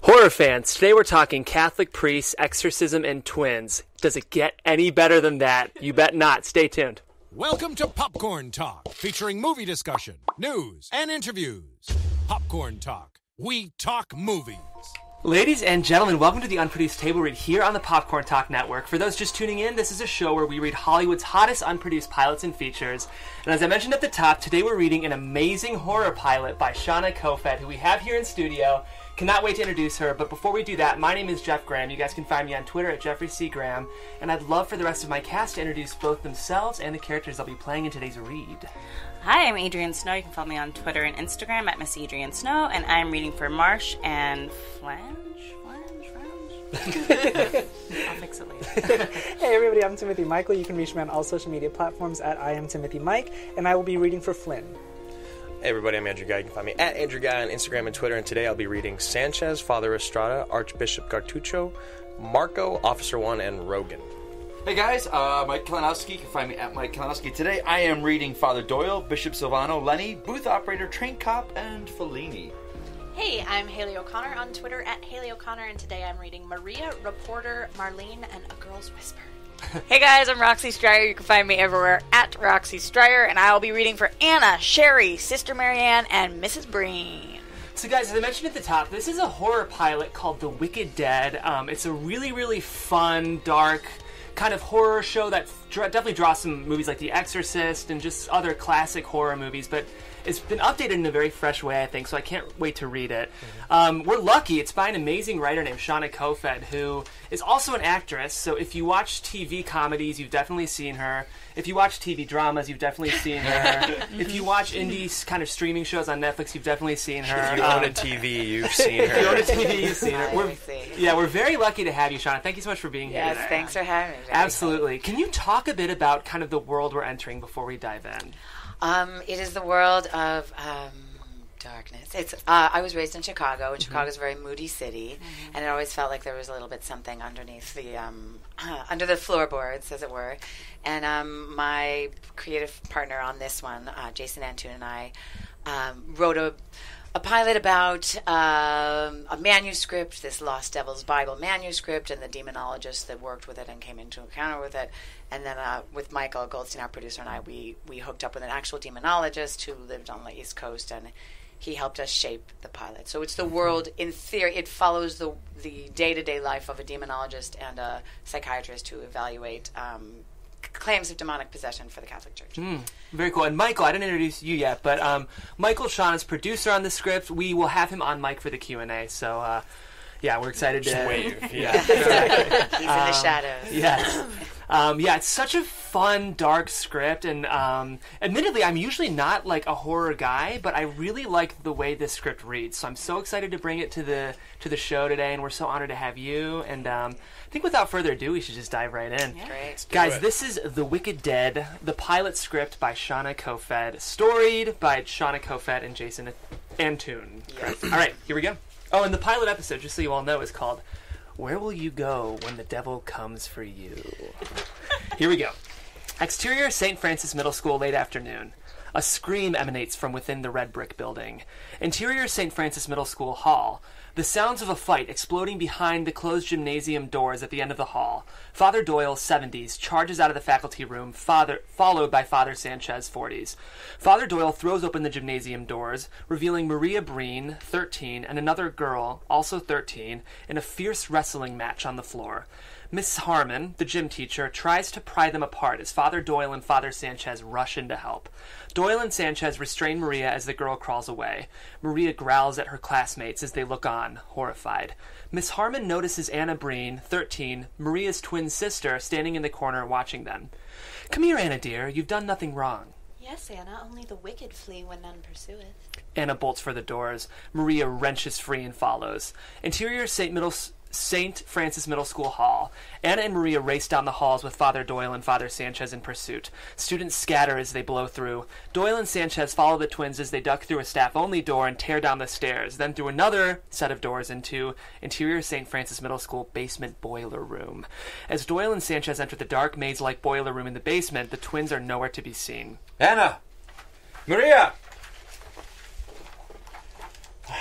Horror fans, today we're talking Catholic priests, exorcism, and twins. Does it get any better than that? You bet not. Stay tuned. Welcome to Popcorn Talk, featuring movie discussion, news, and interviews. Popcorn Talk. We talk movies. Ladies and gentlemen, welcome to the Unproduced Table Read here on the Popcorn Talk Network. For those just tuning in, this is a show where we read Hollywood's hottest unproduced pilots and features. And as I mentioned at the top, today we're reading an amazing horror pilot by Seana Kofoed, who we have here in studio. Cannot wait to introduce her, but before we do that, my name is Jeff Graham. You guys can find me on Twitter at Jeffrey C. Graham, and I'd love for the rest of my cast to introduce both themselves and the characters I'll be playing in today's read. Hi, I'm Adrienne Snow. You can follow me on Twitter and Instagram at Miss Adrienne Snow, and I'm reading for Marsh and Flange? I'll fix it later. Hey everybody, I'm Timothy Michael. You can reach me on all social media platforms at I am Timothy Mike, and I will be reading for Flynn. Hey everybody, I'm Andrew Guy. You can find me at Andrew Guy on Instagram and Twitter, and today I'll be reading Sanchez, Father Estrada, Archbishop Gartuccio, Marco, Officer 1, and Rogan. Hey guys, Mike Kalinowski. You can find me at Mike Kalinowski. Today I am reading Father Doyle, Bishop Silvano, Lenny, Booth Operator, Train Cop, and Fellini. Hey, I'm Haley O'Connor on Twitter at Haley O'Connor, and today I'm reading Maria, Reporter, Marlene, and A Girl's Whisper. Hey guys, I'm Roxy Stryer. You can find me everywhere at Roxy Stryer, and I will be reading for Anna, Sherry, Sister Marianne, and Mrs. Breen. So guys, as I mentioned at the top, this is a horror pilot called The Wicked Dead. It's a really, really fun, dark kind of horror show that definitely draws some movies like The Exorcist and just other classic horror movies, but it's been updated in a very fresh way, I think, so I can't wait to read it. We're lucky. It's by an amazing writer named Seana Kofoed, who is also an actress, so if you watch TV comedies, you've definitely seen her. If you watch TV dramas, you've definitely seen her. If you watch indie kind of streaming shows on Netflix, you've definitely seen her. If you own a TV, you've seen her. If you own a TV, you've seen her. We're very lucky to have you, Seana. Thank you so much for being here today. Yes, thanks for having me. Absolutely. Can you talk a bit about kind of the world we're entering before we dive in? It is the world of darkness. It's I was raised in Chicago, and Chicago's a very moody city, and it always felt like there was a little bit something underneath the under the floorboards, as it were. And my creative partner on this one, Jason Antune, and I wrote a pilot about a manuscript, this Lost Devil's Bible manuscript, and the demonologist that worked with it and came into encounter with it. And then with Michael Goldstein, our producer, and I, we hooked up with an actual demonologist who lived on the East Coast, and he helped us shape the pilot. So it's the world, in theory, it follows the day-to-day life of a demonologist and a psychiatrist who evaluate claims of demonic possession for the Catholic Church. Very cool. And Michael, I didn't introduce you yet, but Michael Seana's producer on the script. We will have him on mic for the Q&A, so yeah, we're excited to wave. Yeah. He's in the shadows. Yes. Yeah, it's such a fun, dark script, and admittedly, I'm usually not like a horror guy, but I really like the way this script reads. So I'm so excited to bring it to the show today, and we're so honored to have you. And I think without further ado, we should just dive right in. Yeah. Great. Guys, this is The Wicked Dead, the pilot script by Seana Kofoed, storied by Seana Kofoed and Jason Antune. Yes. All right, here we go. Oh, and the pilot episode, just so you all know, is called Where Will You Go When the Devil Comes for You? Here we go. Exterior St. Francis Middle School, late afternoon. A scream emanates from within the red brick building. Interior St. Francis Middle School hall. The sounds of a fight exploding behind the closed gymnasium doors at the end of the hall. Father Doyle, 70s, charges out of the faculty room, followed by Father Sanchez, 40s. Father Doyle throws open the gymnasium doors, revealing Maria Breen, 13, and another girl, also 13, in a fierce wrestling match on the floor. Miss Harmon, the gym teacher, tries to pry them apart as Father Doyle and Father Sanchez rush in to help. Doyle and Sanchez restrain Maria as the girl crawls away. Maria growls at her classmates as they look on, horrified. Miss Harmon notices Anna Breen, 13, Maria's twin sister, standing in the corner watching them. "Come here, Anna dear, you've done nothing wrong." Yes, Anna, only the wicked flee when none pursueth. Anna bolts for the doors. Maria wrenches free and follows. Interior St. Francis Middle School Hall. Anna and Maria race down the halls with Father Doyle and Father Sanchez in pursuit. Students scatter as they blow through. Doyle and Sanchez follow the twins as they duck through a staff-only door and tear down the stairs, then through another set of doors into Interior St. Francis Middle School basement boiler room. As Doyle and Sanchez enter the dark maze-like boiler room in the basement, the twins are nowhere to be seen. Anna! Maria!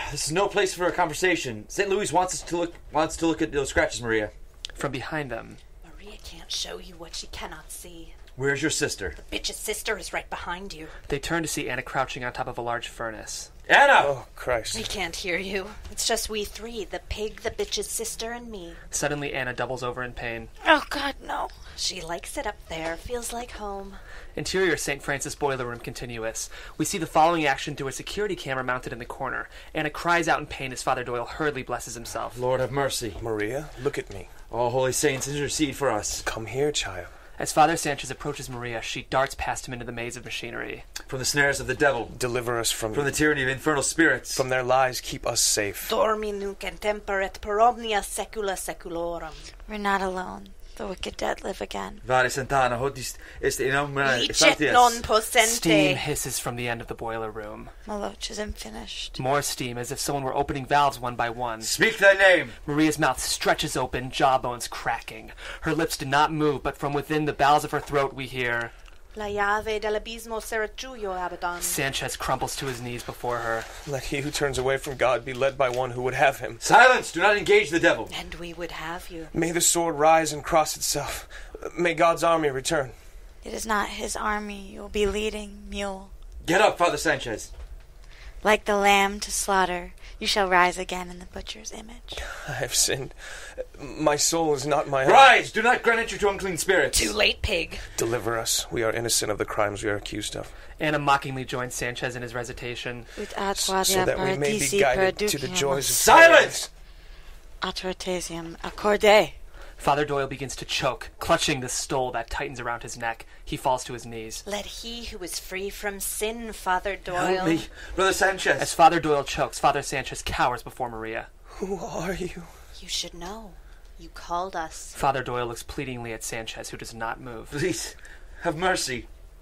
This is no place for a conversation. St. Louis wants to look at those scratches, Maria. From behind them, Maria can't show you what she cannot see. Where's your sister? The bitch's sister is right behind you. they turn to see Anna crouching on top of a large furnace. Anna! Oh, Christ. We can't hear you. It's just we three, the pig, the bitch's sister, and me. Suddenly, Anna doubles over in pain. Oh, God, no. She likes it up there, feels like home. Interior St. Francis boiler room continuous. We see the following action through a security camera mounted in the corner. Anna cries out in pain as Father Doyle hurriedly blesses himself. Lord have mercy. Maria, look at me. All holy saints, intercede for us. Come here, child. As Father Sanchez approaches Maria, she darts past him into the maze of machinery. From the snares of the devil. Deliver us from the tyranny of infernal spirits. From their lies, keep us safe. Dormi nunc in temperet per omnia secula seculorum. We're not alone. The wicked dead live again. Vare Santana, hodis est in nomine Licet non possente. Steam hisses from the end of the boiler room. Maloch isn't finished. More steam, as if someone were opening valves one by one. Speak thy name. Maria's mouth stretches open, jawbones cracking. Her lips do not move, but from within the bowels of her throat we hear... La llave dell'abismo serraggio abadan. Sanchez crumples to his knees before her. Let he who turns away from God be led by one who would have him. Silence! Do not engage the devil. And we would have you. May the sword rise and cross itself. May God's army return. It is not his army you will be leading, mule. Get up, Father Sanchez. Like the lamb to slaughter, you shall rise again in the butcher's image. I have sinned. My soul is not my own. Rise! Do not grant entry to unclean spirits. Too late, pig. Deliver us. We are innocent of the crimes we are accused of. Anna mockingly joins Sanchez in his recitation. So that we may be guided to the joys of Silence! Autoritatem accorde. Father Doyle begins to choke, clutching the stole that tightens around his neck. He falls to his knees. Let he who is free from sin, Father Doyle. Help me, Brother Sanchez. As Father Doyle chokes, Father Sanchez cowers before Maria. Who are you? You should know. You called us. Father Doyle looks pleadingly at Sanchez, who does not move. Please, have mercy.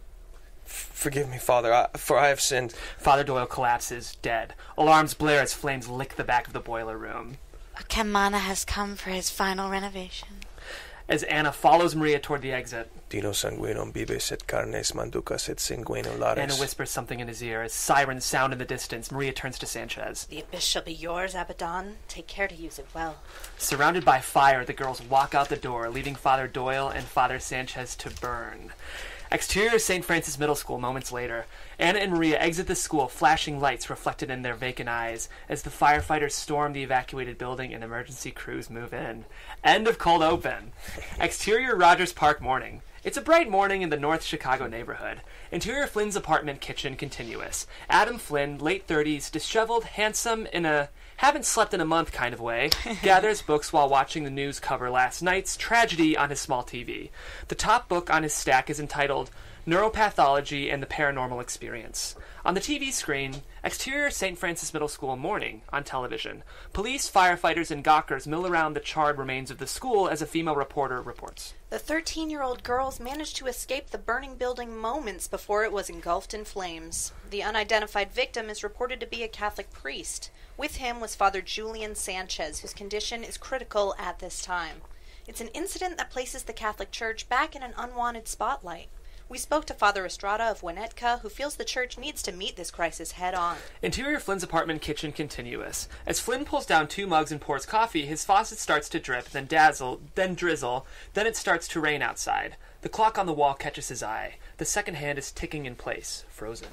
Forgive me, Father, for I have sinned. Father Doyle collapses, dead. Alarms blare as flames lick the back of the boiler room. A Kamana has come for his final renovation. As Anna follows Maria toward the exit, Dino sanguinum bibes et carnes manducas et sanguinum lares. Anna whispers something in his ear. As sirens sound in the distance, Maria turns to Sanchez. The abyss shall be yours, Abaddon. Take care to use it well. Surrounded by fire, the girls walk out the door, leaving Father Doyle and Father Sanchez to burn. Exterior St. Francis Middle School moments later. Anna and Maria exit the school, flashing lights reflected in their vacant eyes as the firefighters storm the evacuated building and emergency crews move in. End of cold open. Exterior Rogers Park morning. It's a bright morning in the North Chicago neighborhood. Interior Flynn's apartment kitchen continuous. Adam Flynn, late 30s, disheveled, handsome, in a haven't slept in a month kind of way, gathers books while watching the news cover last night's tragedy on his small TV. The top book on his stack is entitled Neuropathology and the Paranormal Experience. On the TV screen, exterior St. Francis Middle School morning on television. Police, firefighters, and gawkers mill around the charred remains of the school as a female reporter reports. The 13-year-old girls managed to escape the burning building moments before it was engulfed in flames. The unidentified victim is reported to be a Catholic priest. With him was Father Julian Sanchez, whose condition is critical at this time. It's an incident that places the Catholic Church back in an unwanted spotlight. We spoke to Father Estrada of Winnetka, who feels the church needs to meet this crisis head-on. Interior Flynn's apartment kitchen continuous. As Flynn pulls down 2 mugs and pours coffee, his faucet starts to drip, then dazzle, then drizzle, then it starts to rain outside. The clock on the wall catches his eye. The second hand is ticking in place, frozen.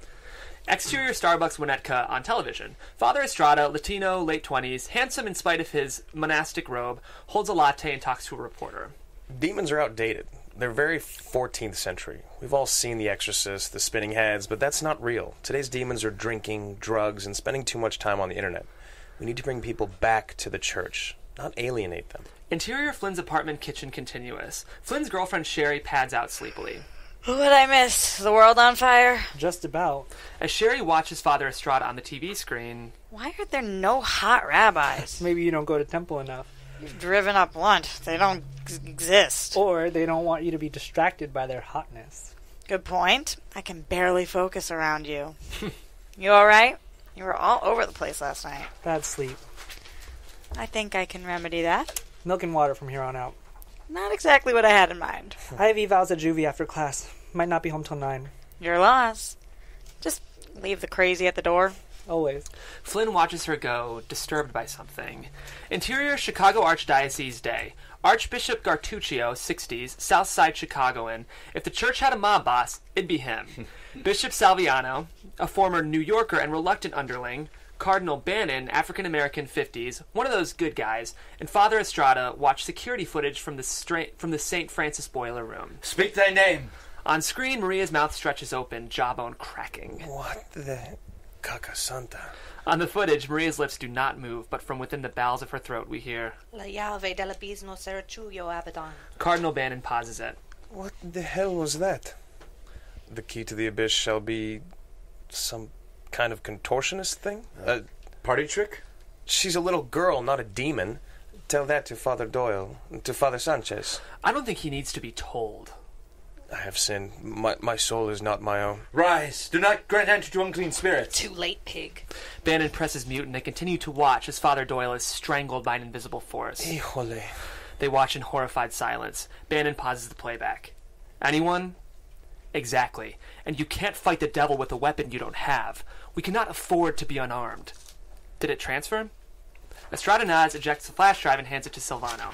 Exterior Starbucks Winnetka on television. Father Estrada, Latino, late 20s, handsome in spite of his monastic robe, holds a latte and talks to a reporter. Demons are outdated. They're very 14th century. We've all seen The Exorcist, the spinning heads, but that's not real. Today's demons are drinking, drugs, and spending too much time on the internet. We need to bring people back to the church, not alienate them. Interior Flynn's apartment kitchen continuous. Flynn's girlfriend Sherry pads out sleepily. What'd I miss? The world on fire? Just about. As Sherry watches Father Estrada on the TV screen... Why are there no hot rabbis? Maybe you don't go to temple enough. You've driven up lunch. They don't exist. Or they don't want you to be distracted by their hotness. Good point. I can barely focus around you. You alright? You were all over the place last night. Bad sleep. I think I can remedy that. Milk and water from here on out. Not exactly what I had in mind. I have evals at juvie after class. Might not be home till 9. Your loss. Just leave the crazy at the door. Always. Flynn watches her go, disturbed by something. Interior Chicago Archdiocese Day. Archbishop Gartuccio, 60s, Southside Chicagoan. If the church had a mob boss, it'd be him. Bishop Salviano, a former New Yorker and reluctant underling. Cardinal Bannon, African-American, 50s, one of those good guys. And Father Estrada watch security footage from the St. Francis boiler room. Speak thy name. On screen, Maria's mouth stretches open, jawbone cracking. What the caca santa? On the footage, Maria's lips do not move, but from within the bowels of her throat we hear, La llave dell'abismo serraciuio abaddon. Cardinal Bannon pauses it. What the hell was that? The key to the abyss shall be some kind of contortionist thing? Party trick? She's a little girl, not a demon. Tell that to Father Doyle, to Father Sanchez. I don't think he needs to be told. I have sinned. My soul is not my own. Rise. Do not grant entry to unclean spirits. Too late, pig. Bannon presses mute and they continue to watch as Father Doyle is strangled by an invisible force. Híjole. They watch in horrified silence. Bannon pauses the playback. Anyone? Exactly. And you can't fight the devil with a weapon you don't have. We cannot afford to be unarmed. Did it transfer? Estrada nods, ejects the flash drive, and hands it to Silvano.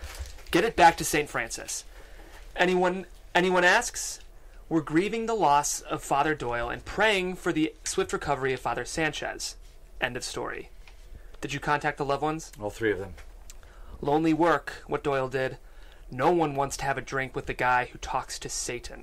Get it back to St. Francis. Anyone asks? We're grieving the loss of Father Doyle and praying for the swift recovery of Father Sanchez. End of story. Did you contact the loved ones? All three of them. Lonely work, what Doyle did. No one wants to have a drink with the guy who talks to Satan.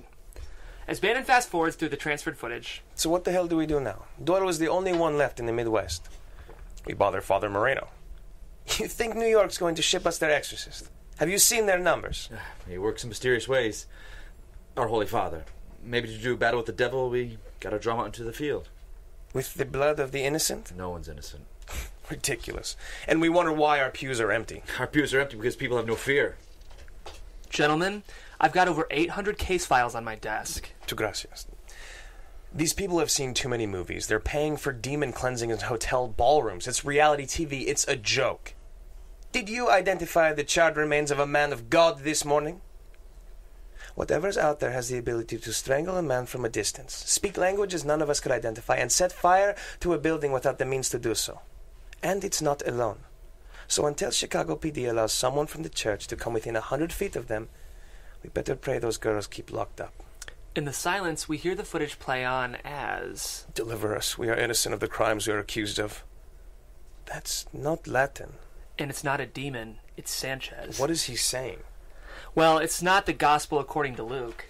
As Bannon fast-forwards through the transferred footage... So what the hell do we do now? Doyle was the only one left in the Midwest. We bother Father Moreno. You think New York's going to ship us their exorcist? Have you seen their numbers? He works in mysterious ways. Our Holy Father. Maybe to do battle with the devil, we gotta draw him out into the field. With the blood of the innocent? No one's innocent. Ridiculous. And we wonder why our pews are empty. Our pews are empty because people have no fear. Gentlemen, I've got over 800 case files on my desk. Tu gracias. These people have seen too many movies. They're paying for demon cleansing in hotel ballrooms. It's reality TV. It's a joke. Did you identify the charred remains of a man of God this morning? Whatever's out there has the ability to strangle a man from a distance, speak languages none of us could identify, and set fire to a building without the means to do so. And it's not alone. So until Chicago PD allows someone from the church to come within 100 feet of them, we better pray those girls keep locked up. In the silence, we hear the footage play on as... Deliver us. We are innocent of the crimes we are accused of. That's not Latin. And it's not a demon, it's Sanchez. What is he saying? Well, it's not the gospel according to Luke.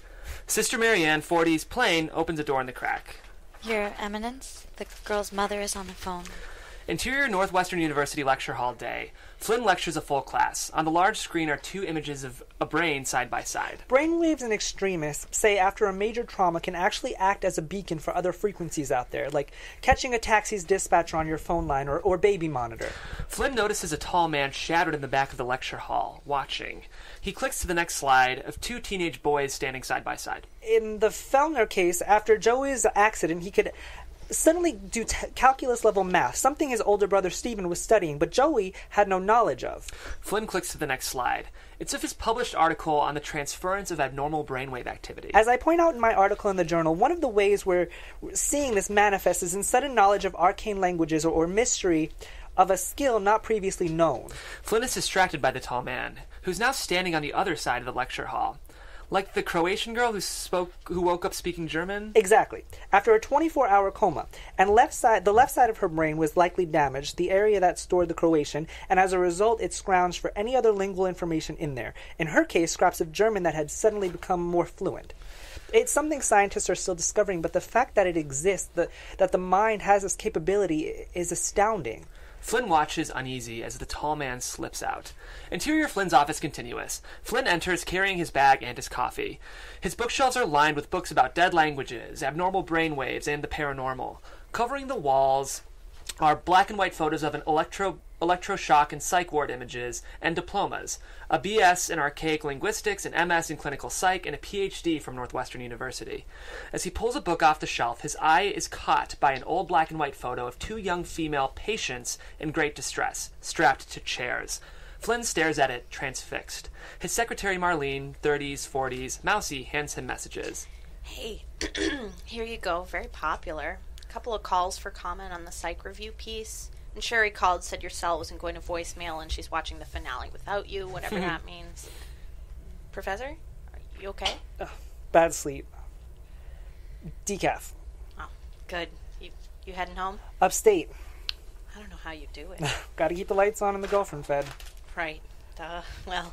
Sister Marianne, 40s, plain, opens a door in the crack. Your Eminence, the girl's mother is on the phone. Interior Northwestern University Lecture Hall day. Flynn lectures a full class. On the large screen are two images of a brain side by side. Brainwaves in extremists say after a major trauma can actually act as a beacon for other frequencies out there, like catching a taxi's dispatcher on your phone line or baby monitor. Flynn notices a tall man shadowed in the back of the lecture hall, watching. He clicks to the next slide of two teenage boys standing side by side. In the Fellner case, after Joey's accident, he could suddenly do calculus-level math, something his older brother Stephen was studying, but Joey had no knowledge of. Flynn clicks to the next slide. It's of his published article on the transference of abnormal brainwave activity. As I point out in my article in the journal, one of the ways we're seeing this manifest is in sudden knowledge of arcane languages or mystery of a skill not previously known. Flynn is distracted by the tall man, who's now standing on the other side of the lecture hall. Like the Croatian girl who woke up speaking German? Exactly. After a 24-hour coma, and the left side of her brain was likely damaged, the area that stored the Croatian, and as a result it scrounged for any other lingual information in there. In her case, scraps of German that had suddenly become more fluent. It's something scientists are still discovering, but the fact that it exists, that the mind has this capability, is astounding. Flynn watches uneasy as the tall man slips out. Interior Flynn's office continuous. Flynn enters carrying his bag and his coffee. His bookshelves are lined with books about dead languages, abnormal brainwaves, and the paranormal. Covering the walls are black and white photos of an electroshock and psych ward images and diplomas, a BS in archaic linguistics, an MS in clinical psych, and a PhD from Northwestern University. As he pulls a book off the shelf, his eye is caught by an old black and white photo of two young female patients in great distress, strapped to chairs. Flynn stares at it, transfixed. His secretary Marlene, 30s, 40s, mousy, hands him messages. Hey, here you go. Very popular. A couple of calls for comment on the psych review piece. And Sherry called, said your cell wasn't going to voicemail and she's watching the finale without you, whatever that means. Professor? Are you okay? Bad sleep. Decaf. Oh, good. You heading home? Upstate. I don't know how you do it. Gotta keep the lights on and the girlfriend fed. Right. Well,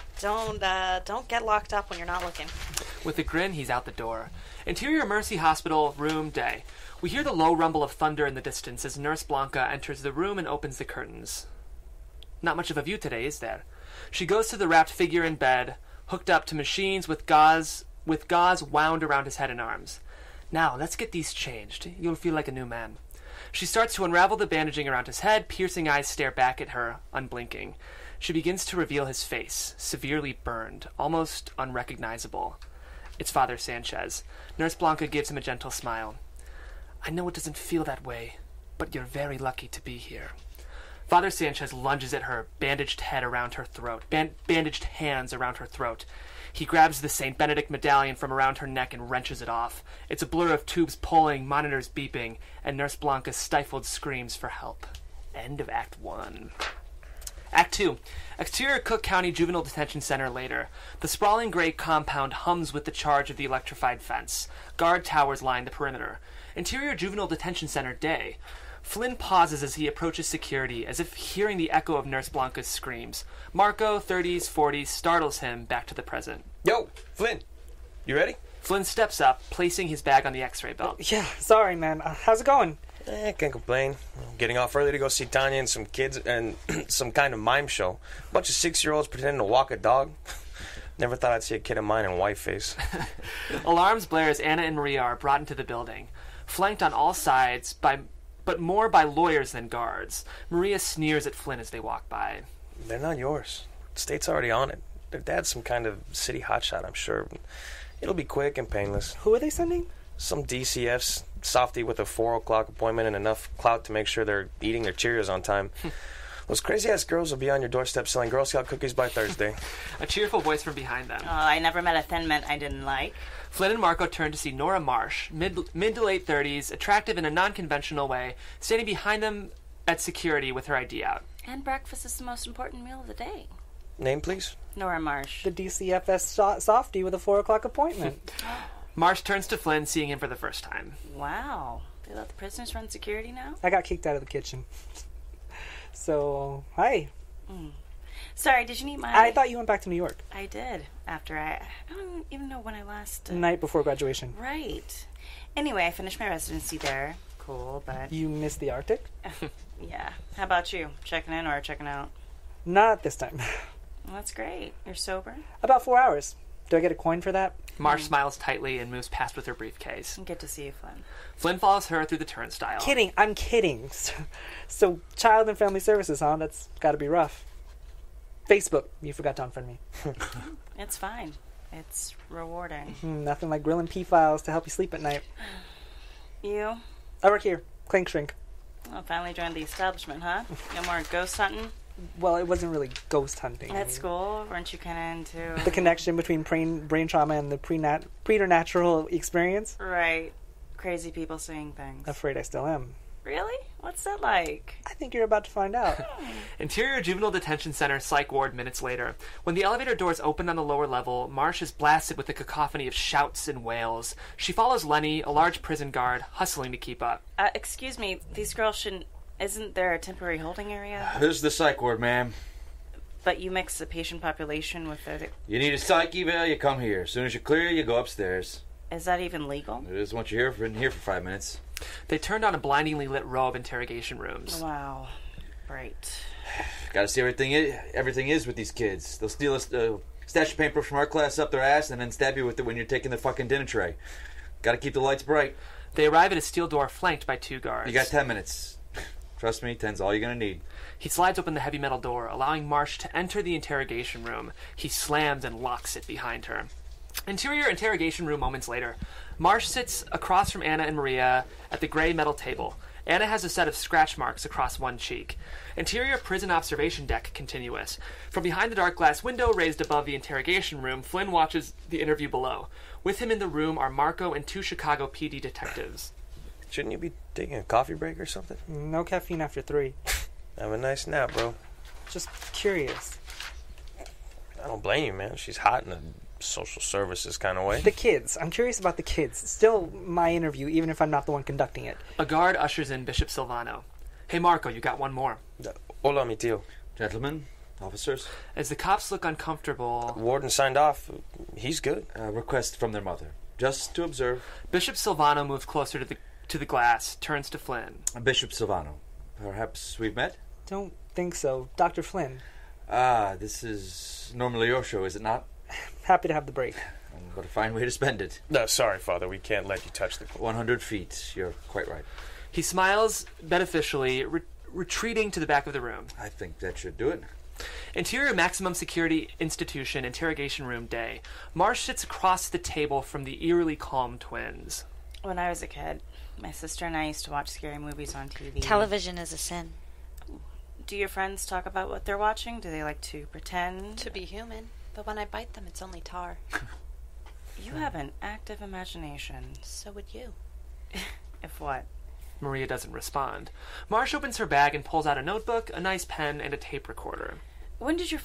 don't get locked up when you're not looking. With a grin, he's out the door. Interior Mercy Hospital, room day. We hear the low rumble of thunder in the distance as Nurse Blanca enters the room and opens the curtains. Not much of a view today, is there? She goes to the wrapped figure in bed, hooked up to machines with gauze wound around his head and arms. Now, let's get these changed. You'll feel like a new man. She starts to unravel the bandaging around his head. Piercing eyes stare back at her, unblinking. She begins to reveal his face, severely burned, almost unrecognizable. It's Father Sanchez. Nurse Blanca gives him a gentle smile. I know it doesn't feel that way, but you're very lucky to be here. Father Sanchez lunges at her, bandaged head around her throat, bandaged hands around her throat. He grabs the St. Benedict medallion from around her neck and wrenches it off. It's a blur of tubes pulling, monitors beeping, and Nurse Blanca's stifled screams for help. End of Act 1. Act 2. Exterior Cook County Juvenile Detention Center later. The sprawling gray compound hums with the charge of the electrified fence. Guard towers line the perimeter. Interior Juvenile Detention Center day. Flynn pauses as he approaches security, as if hearing the echo of Nurse Blanca's screams. Marco, 30s, 40s, startles him back to the present. Yo, Flynn, you ready? Flynn steps up, placing his bag on the x-ray belt. Yeah, sorry, man. How's it going? Can't complain. Getting off early to go see Tanya and some kids and some kind of mime show. A bunch of 6-year-olds pretending to walk a dog. Never thought I'd see a kid of mine in white face. Alarms blare as Anna and Maria are brought into the building, flanked on all sides but more by lawyers than guards. Maria sneers at Flynn as they walk by. They're not yours. The state's already on it. Their dad's some kind of city hotshot, I'm sure. It'll be quick and painless. Who are they sending? Some DCF's softy with a 4 o'clock appointment and enough clout to make sure they're eating their Cheerios on time. Those crazy-ass girls will be on your doorstep selling Girl Scout cookies by Thursday. A cheerful voice from behind them. Oh, I never met a Thin Mint I didn't like. Flynn and Marco turn to see Nora Marsh, mid to late 30s, attractive in a non-conventional way, standing behind them at security with her ID out. And breakfast is the most important meal of the day. Name, please? Nora Marsh. The DCFS softy with a 4 o'clock appointment. Marsh turns to Flynn, seeing him for the first time. Wow. They let the prisoners run security now? I got kicked out of the kitchen. So, hi. Sorry, did you need my... I thought you went back to New York. I did. After I don't even know when I last... Night before graduation. Right. Anyway, I finished my residency there. Cool, but... You missed the Arctic? Yeah. How about you? Checking in or checking out? Not this time. Well, that's great. You're sober? About 4 hours. Do I get a coin for that? Marsh smiles tightly and moves past with her briefcase. Good to see you, Flynn. Flynn follows her through the turnstile. Kidding. I'm kidding. So, child and family services, huh? That's gotta be rough. Facebook. You forgot to unfriend me. It's fine. It's rewarding. Nothing like grilling P-files to help you sleep at night. You? I work here. Clink Shrink. Well, finally joined the establishment, huh? No more ghost hunting? Well, it wasn't really ghost hunting. At school? Weren't you kind of into... The connection between brain trauma and the preternatural experience? Right. Crazy people seeing things. Afraid I still am. Really? What's that like? I think you're about to find out. Interior Juvenile Detention Center psych ward minutes later. When the elevator doors open on the lower level, Marsh is blasted with a cacophony of shouts and wails. She follows Lenny, a large prison guard, hustling to keep up. Excuse me, these girls shouldn't... Isn't there a temporary holding area? This is the psych ward, ma'am. But you mix the patient population with the... You need a psych eval, you come here. As soon as you're clear, you go upstairs. Is that even legal? It is once you're here for 5 minutes. They turned on a blindingly lit row of interrogation rooms. Wow. Right. Gotta see everything is with these kids. They'll steal a stash of paper from our class up their ass and then stab you with it when you're taking the fucking dinner tray. Gotta keep the lights bright. They arrive at a steel door flanked by 2 guards. You got 10 minutes. Trust me, 10's all you're gonna need. He slides open the heavy metal door, allowing Marsh to enter the interrogation room. He slams and locks it behind her. Interior interrogation room moments later. Marsh sits across from Anna and Maria at the gray metal table. Anna has a set of scratch marks across one cheek. Interior prison observation deck continuous. From behind the dark glass window raised above the interrogation room, Flynn watches the interview below. With him in the room are Marco and 2 Chicago PD detectives. Shouldn't you be taking a coffee break or something? No caffeine after 3. Have a nice nap, bro. Just curious. I don't blame you, man. She's hot in a social services kind of way. The kids. I'm curious about the kids. Still my interview, even if I'm not the one conducting it. A guard ushers in Bishop Silvano. Hey, Marco, you got one more. Hola, mi tío. Gentlemen, officers. As the cops look uncomfortable, Warden signed off. He's good. A request from their mother. Just to observe. Bishop Silvano moves closer to the glass, turns to Flynn. Bishop Silvano. Perhaps we've met? Don't think so. Dr. Flynn. This is normally your show, is it not? Happy to have the break. What a fine way to spend it. No, sorry, Father. We can't let you touch the... 100 feet. You're quite right. He smiles beneficially, retreating to the back of the room. I think that should do it. Interior maximum security institution interrogation room day. Marsh sits across the table from the eerily calm twins. When I was a kid, my sister and I used to watch scary movies on TV. Television is a sin. Do your friends talk about what they're watching? Do they like to pretend? To be human, but when I bite them, it's only tar. You have an active imagination. So would you. If what? Maria doesn't respond. Marsh opens her bag and pulls out a notebook, a nice pen, and a tape recorder. When did you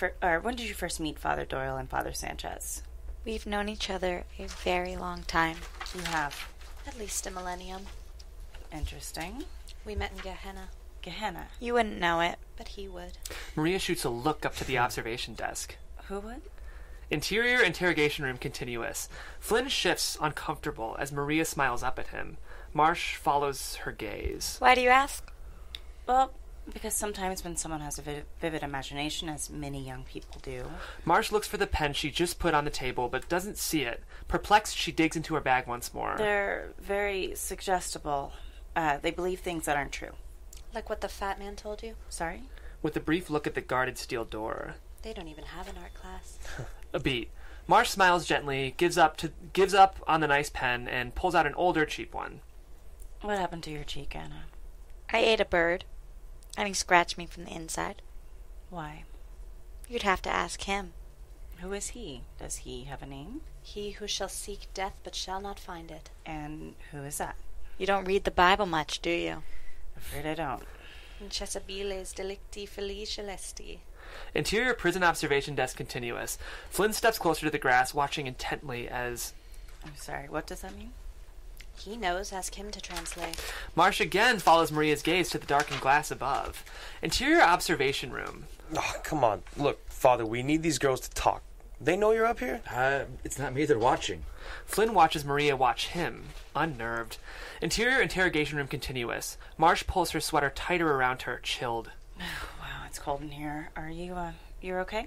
first meet Father Doyle and Father Sanchez? We've known each other a very long time. You have. At least a millennium. Interesting. We met in Gehenna. Gehenna. You wouldn't know it. But he would. Maria shoots a look up to the observation desk. Who would? Interior interrogation room continuous. Flynn shifts, uncomfortable, as Maria smiles up at him. Marsh follows her gaze. Why do you ask? Well, because sometimes when someone has a vivid imagination, as many young people do... Marsh looks for the pen she just put on the table, but doesn't see it. Perplexed, she digs into her bag once more. They're very suggestible. They believe things that aren't true. Like what the fat man told you? Sorry? With a brief look at the guarded steel door. They don't even have an art class. A beat. Marsh smiles gently, gives up on the nice pen, and pulls out an older, cheap one. What happened to your cheek, Anna? I ate a bird, and he scratched me from the inside. Why? You'd have to ask him. Who is he? Does he have a name? He who shall seek death but shall not find it. And who is that? You don't read the Bible much, do you? Afraid I don't. Incesabiles delicti filii celesti. Interior prison observation desk continuous. Flynn steps closer to the grass, watching intently as... I'm sorry, what does that mean? He knows. Ask him to translate. Marsh again follows Maria's gaze to the darkened glass above. Interior observation room. Oh, come on. Look, Father, we need these girls to talk. They know you're up here? It's not me they're watching. Flynn watches Maria watch him, unnerved. Interior interrogation room continuous. Marsh pulls her sweater tighter around her, chilled. Wow, it's cold in here. Are you, you're okay?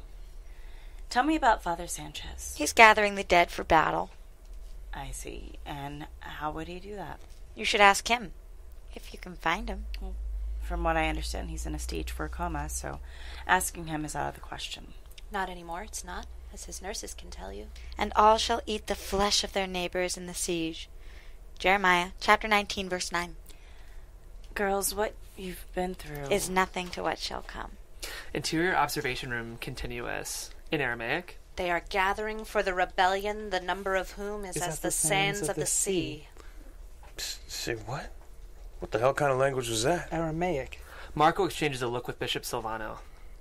Tell me about Father Sanchez. He's gathering the dead for battle. I see. And how would he do that? You should ask him, if you can find him. Well, from what I understand, he's in a stage 4 coma, so asking him is out of the question. Not anymore, it's not, as his nurses can tell you. And all shall eat the flesh of their neighbors in the siege. Jeremiah, chapter 19, verse 9. Girls, what you've been through... is nothing to what shall come. Interior observation room continuous. In Aramaic. They are gathering for the rebellion, the number of whom is as the sands of the sea. Say what? What the hell kind of language was that? Aramaic. Marco exchanges a look with Bishop Silvano.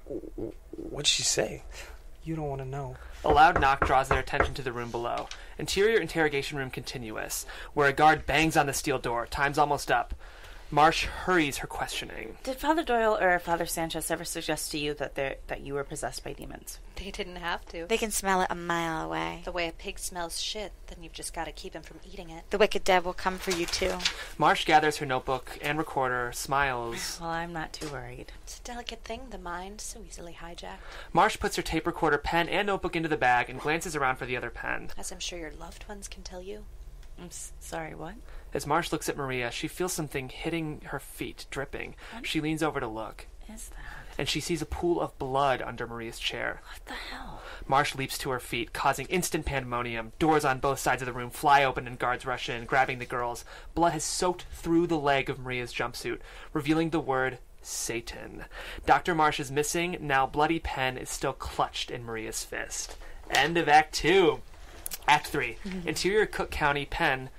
What'd she say? You don't want to know. A loud knock draws their attention to the room below. Interior interrogation room continuous, where a guard bangs on the steel door. Time's almost up. Marsh hurries her questioning. Did Father Doyle or Father Sanchez ever suggest to you that you were possessed by demons? They didn't have to. They can smell it a mile away. The way a pig smells shit, then you've just got to keep him from eating it. The wicked dead will come for you, too. Marsh gathers her notebook and recorder, smiles. Well, I'm not too worried. It's a delicate thing, the mind, so easily hijacked. Marsh puts her tape recorder, pen, and notebook into the bag and glances around for the other pen. As I'm sure your loved ones can tell you. I'm sorry, what? As Marsh looks at Maria, she feels something hitting her feet, dripping. She leans over to look. What is that? And she sees a pool of blood under Maria's chair. What the hell? Marsh leaps to her feet, causing instant pandemonium. Doors on both sides of the room fly open and guards rush in, grabbing the girls. Blood has soaked through the leg of Maria's jumpsuit, revealing the word Satan. Dr. Marsh is missing. Now bloody pen is still clutched in Maria's fist. End of Act 2. Act 3. Interior Cook County Pen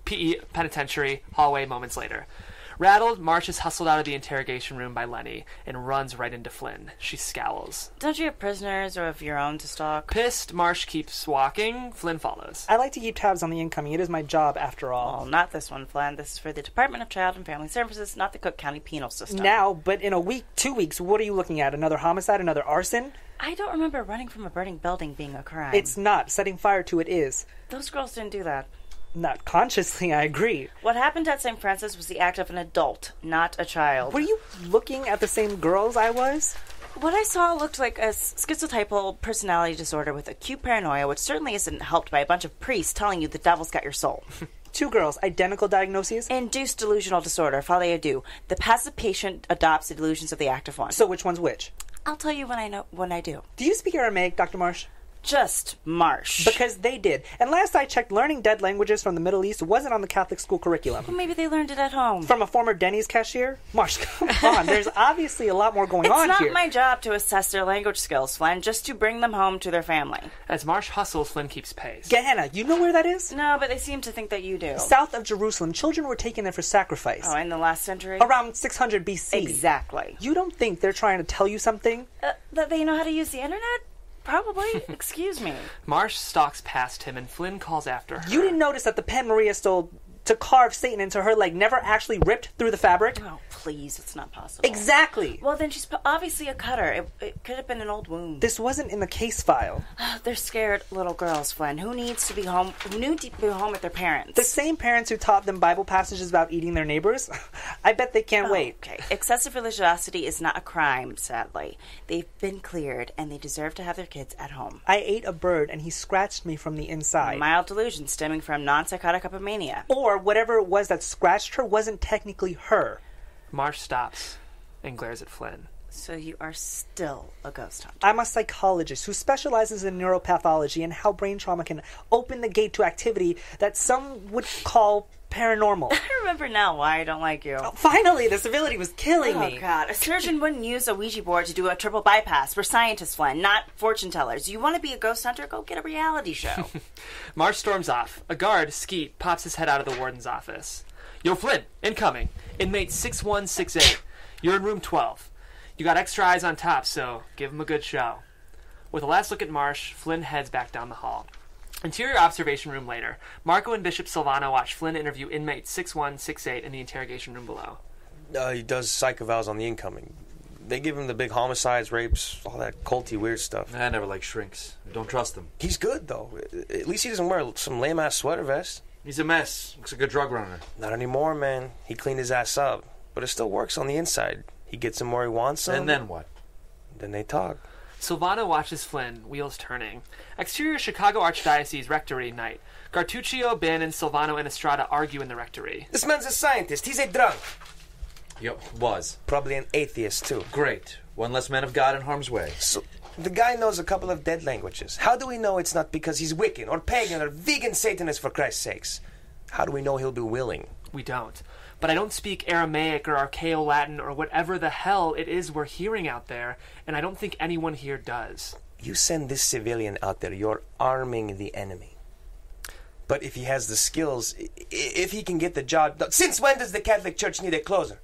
PE penitentiary hallway moments later. Rattled, Marsh is hustled out of the interrogation room by Lenny and runs right into Flynn. She scowls. Don't you have prisoners or of your own to stalk? Pissed, Marsh keeps walking. Flynn follows. I like to keep tabs on the incoming. It is my job, after all. Well, not this one, Flynn. This is for the Department of Child and Family Services, not the Cook County Penal System. Now, but in a week, 2 weeks, what are you looking at? Another homicide? Another arson? I don't remember running from a burning building being a crime. It's not. Setting fire to it is. Those girls didn't do that. Not consciously, I agree. What happened at St. Francis was the act of an adult, not a child. Were you looking at the same girls I was? What I saw looked like a schizotypal personality disorder with acute paranoia, which certainly isn't helped by a bunch of priests telling you the devil's got your soul. 2 girls, identical diagnoses? Induced delusional disorder, folie à deux. The passive patient adopts the delusions of the active one. So which one's which? I'll tell you when I do. Do you speak Aramaic, Dr. Marsh? Just Marsh. Because they did. And last I checked, learning dead languages from the Middle East wasn't on the Catholic school curriculum. Well, maybe they learned it at home. From a former Denny's cashier? Marsh, come on. There's obviously a lot more going on here. It's not my job to assess their language skills, Flynn, just to bring them home to their family. As Marsh hustles, Flynn keeps pace. Gehenna, you know where that is? No, but they seem to think that you do. South of Jerusalem, children were taken there for sacrifice. Oh, in the last century? Around 600 BC. Exactly. You don't think they're trying to tell you something? That they know how to use the internet? Probably. Excuse me. Marsh stalks past him, and Flynn calls after her. You didn't notice that the pen Maria stole to carve Satan into her leg never actually ripped through the fabric? Oh, please, it's not possible. Exactly. Well, then she's obviously a cutter. It could have been an old wound. This wasn't in the case file. They're scared little girls, Flynn. Who needs to be home? Who need to be home with their parents? The same parents who taught them Bible passages about eating their neighbors? I bet they can't wait. Okay. Excessive religiosity is not a crime, sadly. They've been cleared, and they deserve to have their kids at home. I ate a bird, and he scratched me from the inside. Mild delusion stemming from non-psychotic hypomania. Or whatever it was that scratched her wasn't technically her. Marsh stops and glares at Flynn. So you are still a ghost hunter. I'm a psychologist who specializes in neuropathology and how brain trauma can open the gate to activity that some would call paranormal. I remember now why I don't like you. Oh, finally, the civility was killing me. Oh, God. A surgeon wouldn't use a Ouija board to do a triple bypass. We're scientists, Flynn, not fortune tellers. You want to be a ghost hunter? Go get a reality show. Marsh storms off. A guard, Skeet, pops his head out of the warden's office. Yo, Flynn, incoming. Inmate 6168. You're in room 12. You got extra eyes on top, so give him a good show. With a last look at Marsh, Flynn heads back down the hall. Interior observation room later. Marco and Bishop Silvano watch Flynn interview inmate 6168 in the interrogation room below. He does psych evals on the incoming. They give him the big homicides, rapes, all that culty weird stuff. I never like shrinks. Don't trust them. He's good, though. At least he doesn't wear some lame-ass sweater vest. He's a mess. Looks like a drug runner. Not anymore, man. He cleaned his ass up. But it still works on the inside. He gets him where he wants him. And then what? Then they talk. Silvano watches Flynn, wheels turning. Exterior Chicago Archdiocese Rectory night. Gartuccio, Bannon, Silvano, and Estrada argue in the rectory. This man's a scientist. He's a drunk. Yo, was. Probably an atheist, too. Great. One less man of God in harm's way. So, the guy knows a couple of dead languages. How do we know it's not because he's Wiccan or pagan or vegan Satanist, for Christ's sakes? How do we know he'll be willing? We don't. But I don't speak Aramaic or Archaeo-Latin or whatever the hell it is we're hearing out there, and I don't think anyone here does. You send this civilian out there, you're arming the enemy. But if he has the skills, if he can get the job done... Since when does the Catholic Church need a closer?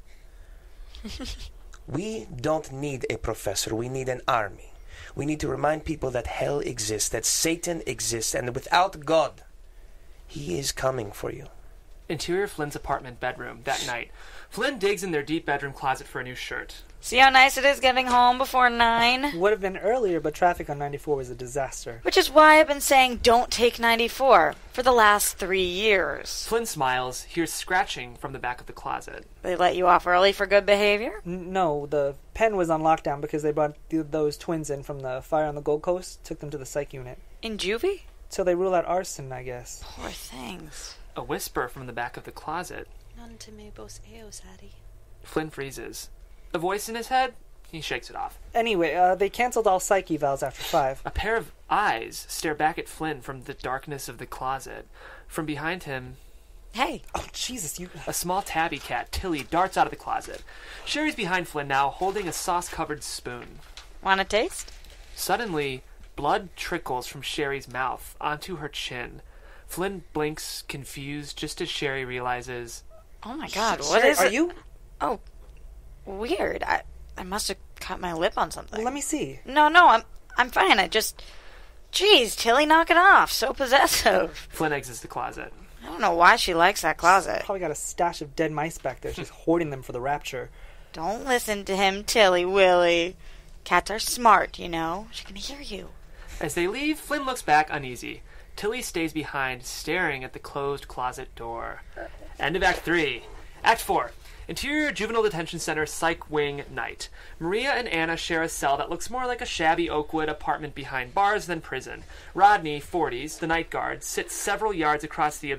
We don't need a professor, we need an army. We need to remind people that hell exists, that Satan exists, and without God, he is coming for you. Interior Flynn's apartment bedroom that night. Flynn digs in their deep bedroom closet for a new shirt. See how nice it is getting home before 9? Would have been earlier, but traffic on 94 was a disaster. Which is why I've been saying don't take 94 for the last 3 years. Flynn smiles, hears scratching from the back of the closet. They let you off early for good behavior? No, the pen was on lockdown because they brought those twins in from the fire on the Gold Coast, took them to the psych unit. In juvie? So they rule out arson, I guess. Poor things. A whisper from the back of the closet. Non te me vos eos, Hattie. Flynn freezes. A voice in his head? He shakes it off. Anyway, they canceled all psych evals after 5. A pair of eyes stare back at Flynn from the darkness of the closet. From behind him... Hey. Oh, Jesus, you... A small tabby cat, Tilly, darts out of the closet. Sherry's behind Flynn now, holding a sauce-covered spoon. Want a taste? Suddenly, blood trickles from Sherry's mouth onto her chin. Flynn blinks, confused, just as Sherry realizes... Oh my god, what Sherry, is are it? you? Oh, weird. I must have cut my lip on something. Let me see. No, I'm fine. Jeez, Tilly, knock it off. So possessive. Flynn exits the closet. I don't know why she likes that closet. Probably got a stash of dead mice back there. She's hoarding them for the rapture. Don't listen to him, Tilly Willy. Cats are smart, you know. She can hear you. As they leave, Flynn looks back uneasy. Tilly stays behind, staring at the closed closet door. End of Act 3. Act 4. Interior Juvenile Detention Center Psych Wing Night. Maria and Anna share a cell that looks more like a shabby Oakwood apartment behind bars than prison. Rodney, 40s, the night guard, sits several yards across the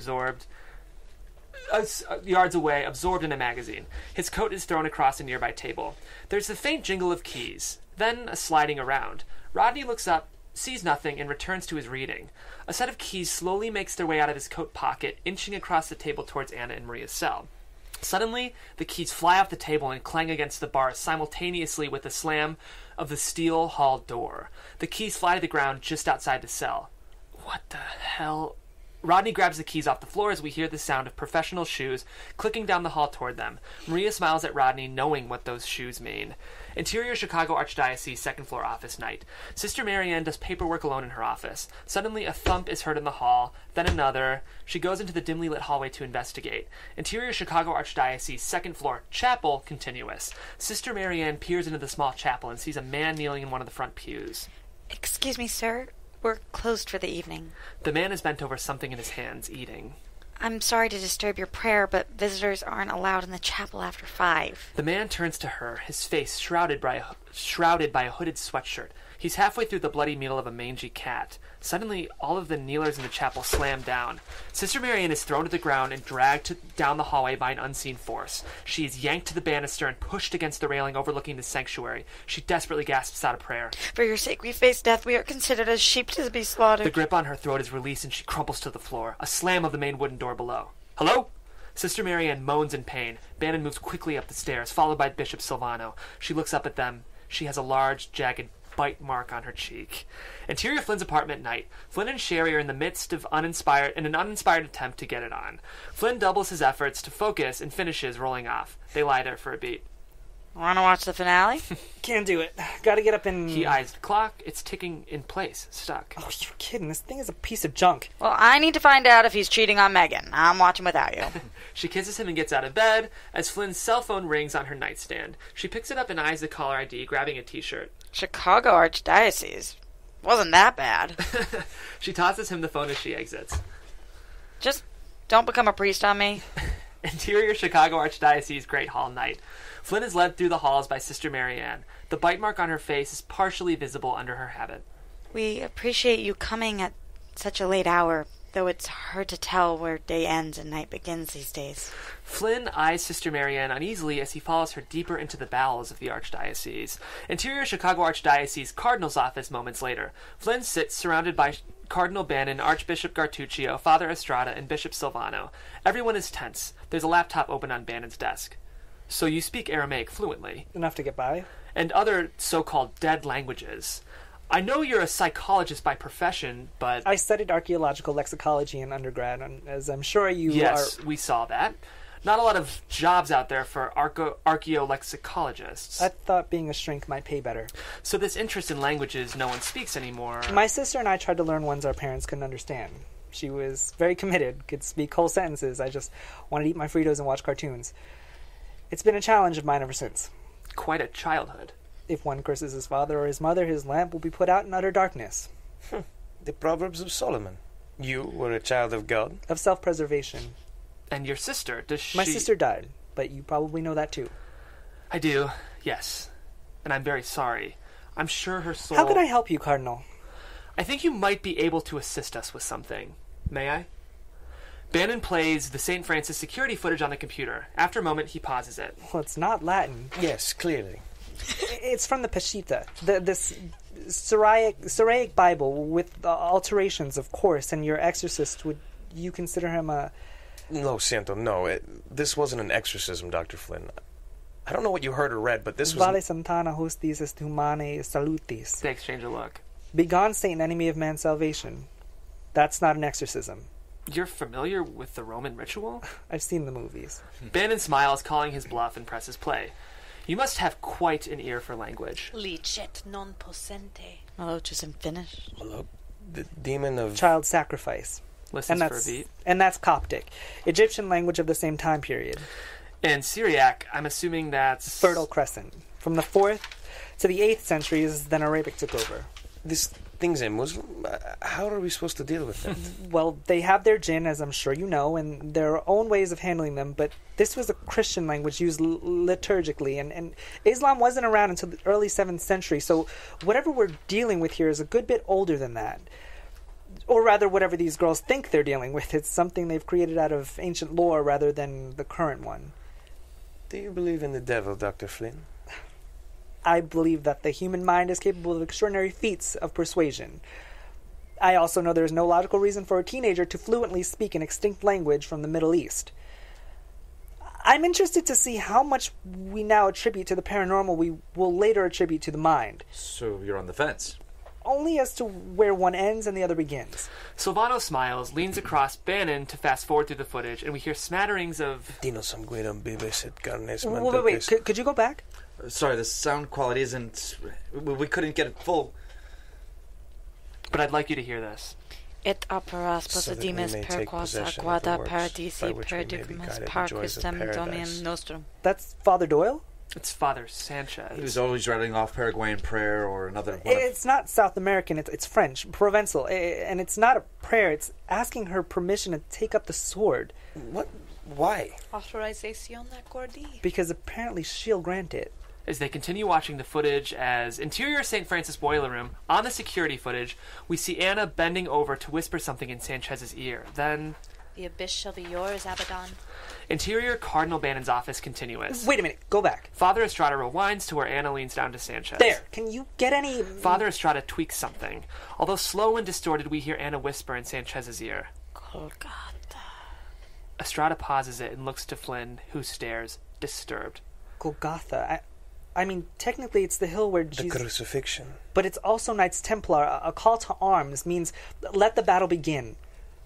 yards away, absorbed in a magazine. His coat is thrown across a nearby table. There's a faint jingle of keys, then a sliding around. Rodney looks up, sees nothing, and returns to his reading. A set of keys slowly makes their way out of his coat pocket, inching across the table towards Anna and Maria's cell. Suddenly, the keys fly off the table and clang against the bar simultaneously with the slam of the steel hall door. The keys fly to the ground just outside the cell. What the hell? Rodney grabs the keys off the floor as we hear the sound of professional shoes clicking down the hall toward them. Maria smiles at Rodney, knowing what those shoes mean. Interior Chicago Archdiocese second floor office night. Sister Marianne does paperwork alone in her office. Suddenly a thump is heard in the hall, then another. She goes into the dimly lit hallway to investigate. Interior Chicago Archdiocese second floor chapel continuous. Sister Marianne peers into the small chapel and sees a man kneeling in one of the front pews. Excuse me, sir. We're closed for the evening. The man is bent over something in his hands, eating. I'm sorry to disturb your prayer, but visitors aren't allowed in the chapel after 5. The man turns to her, his face shrouded by a hooded sweatshirt. He's halfway through the bloody meal of a mangy cat. Suddenly, all of the kneelers in the chapel slam down. Sister Marianne is thrown to the ground and dragged down the hallway by an unseen force. She is yanked to the banister and pushed against the railing overlooking the sanctuary. She desperately gasps out a prayer. For your sake we face death. We are considered as sheep to be slaughtered. The grip on her throat is released and she crumples to the floor. A slam of the main wooden door below. Hello? Sister Marianne moans in pain. Bannon moves quickly up the stairs, followed by Bishop Silvano. She looks up at them. She has a large, jagged bite mark on her cheek. Interior Flynn's apartment night. Flynn and Sherry are in the midst of an uninspired attempt to get it on. Flynn doubles his efforts to focus and finishes rolling off. They lie there for a beat. Want to watch the finale? Can't do it. Gotta get up and... He eyes the clock. It's ticking in place. Stuck. Oh, you're kidding. This thing is a piece of junk. Well, I need to find out if he's cheating on Megan. I'm watching without you. She kisses him and gets out of bed as Flynn's cell phone rings on her nightstand. She picks it up and eyes the caller ID, grabbing a t-shirt. Chicago Archdiocese. Wasn't that bad. She tosses him the phone as she exits. Just don't become a priest on me. Interior Chicago Archdiocese Great Hall night. Flynn is led through the halls by Sister Marianne. The bite mark on her face is partially visible under her habit. We appreciate you coming at such a late hour, though it's hard to tell where day ends and night begins these days. Flynn eyes Sister Marianne uneasily as he follows her deeper into the bowels of the Archdiocese. Interior Chicago Archdiocese Cardinal's office moments later. Flynn sits surrounded by Cardinal Bannon, Archbishop Gartuccio, Father Estrada, and Bishop Silvano. Everyone is tense. There's a laptop open on Bannon's desk. So you speak Aramaic fluently. Enough to get by. And other so-called dead languages. I know you're a psychologist by profession, but... I studied archaeological lexicology in undergrad, and as I'm sure you Yes, we saw that. Not a lot of jobs out there for archaeolexicologists. I thought being a shrink might pay better. So this interest in languages no one speaks anymore... My sister and I tried to learn ones our parents couldn't understand. She was very committed, could speak whole sentences. I just wanted to eat my Fritos and watch cartoons. It's been a challenge of mine ever since. Quite a childhood. If one curses his father or his mother, his lamp will be put out in utter darkness. The Proverbs of Solomon. You were a child of God. Of self-preservation. And your sister, does she... My sister died, but you probably know that too. I do, yes. And I'm very sorry. I'm sure her soul... How can I help you, Cardinal? I think you might be able to assist us with something. May I? Bannon plays the St. Francis security footage on the computer. After a moment, he pauses it. Well, it's not Latin. Yes, clearly. It's from the Peshitta, this Syriac Bible with alterations, of course, and your exorcist, would you consider him a... No, Santo, no. This wasn't an exorcism, Dr. Flynn. I don't know what you heard or read, but this was... Vale Santana hostis est humanae salutis. They exchange a look. Begone, Satan, enemy of man's salvation. That's not an exorcism. You're familiar with the Roman ritual? I've seen the movies. Bannon smiles, calling his bluff, and presses play. You must have quite an ear for language. Licet non possente. Oh, just in Finnish. Hello? The demon of... Child sacrifice. Listens for a beat. And that's Coptic, Egyptian language of the same time period. And Syriac, I'm assuming that's... Fertile Crescent. From the 4th to the 8th centuries, then Arabic took over. This thing's a Muslim? How are we supposed to deal with it? Well, they have their jinn, as I'm sure you know, and their own ways of handling them, but this was a Christian language used liturgically, and Islam wasn't around until the early 7th century, so whatever we're dealing with here is a good bit older than that. Or rather, whatever these girls think they're dealing with. It's something they've created out of ancient lore rather than the current one. Do you believe in the devil, Dr. Flynn? I believe that the human mind is capable of extraordinary feats of persuasion. I also know there is no logical reason for a teenager to fluently speak an extinct language from the Middle East. I'm interested to see how much we now attribute to the paranormal we will later attribute to the mind. So you're on the fence? Only as to where one ends and the other begins. Silvano smiles, leans across Bannon to fast forward through the footage, and we hear smatterings of... Dinos sanguinum bibes et carnes Wait. Could you go back? Sorry, the sound quality isn't... We couldn't get it full. But I'd like you to hear this. Et operas So that we positimus may per take quas possession of the aquada works paradisi by which we may be perdicumus guided in par joys of quistem paradise. dominum nostrum. That's Father Doyle? It's Father Sanchez. He was always rattling off Paraguayan prayer or another... It's not South American, it's French, Provençal, and it's not a prayer, it's asking her permission to take up the sword. What? Why? Authorización accordée. Because apparently she'll grant it. As they continue watching the footage as interior St. Francis boiler room, on the security footage, we see Anna bending over to whisper something in Sanchez's ear. Then... The abyss shall be yours, Abaddon. Interior Cardinal Bannon's office continuous. Wait a minute, go back. Father Estrada rewinds to where Anna leans down to Sanchez. There, can you get any... Father Estrada tweaks something. Although slow and distorted, we hear Anna whisper in Sanchez's ear. Golgotha. Estrada pauses it and looks to Flynn, who stares, disturbed. Golgotha. I mean, technically it's the hill where The Jesus... crucifixion. But it's also Knights Templar. A call to arms means let the battle begin.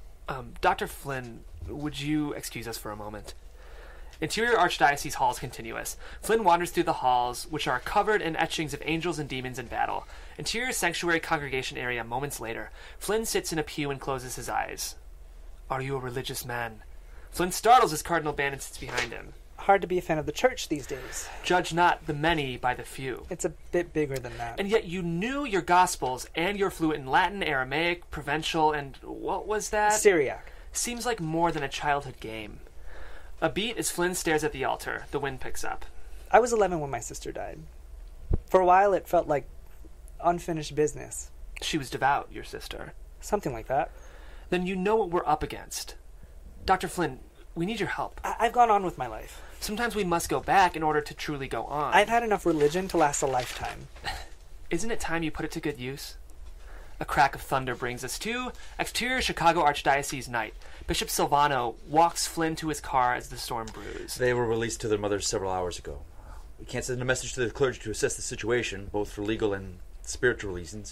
Dr. Flynn, would you excuse us for a moment? Interior Archdiocese halls continuous. Flynn wanders through the halls, which are covered in etchings of angels and demons in battle. Interior sanctuary congregation area moments later. Flynn sits in a pew and closes his eyes. Are you a religious man? Flynn startles as Cardinal Bannon sits behind him. Hard to be a fan of the church these days. Judge not the many by the few. It's a bit bigger than that. And yet you knew your Gospels, and you're fluent in Latin, Aramaic, Provençal, and what was that? Syriac. Seems like more than a childhood game. A beat as Flynn stares at the altar. The wind picks up. I was 11 when my sister died. For a while it felt like unfinished business. She was devout, your sister. Something like that. Then you know what we're up against. Dr. Flynn, we need your help. I've gone on with my life. Sometimes we must go back in order to truly go on. I've had enough religion to last a lifetime. Isn't it time you put it to good use? A crack of thunder brings us to exterior Chicago Archdiocese night. Bishop Silvano walks Flynn to his car as the storm brews. They were released to their mothers several hours ago. We can't send a message to the clergy to assess the situation, both for legal and spiritual reasons.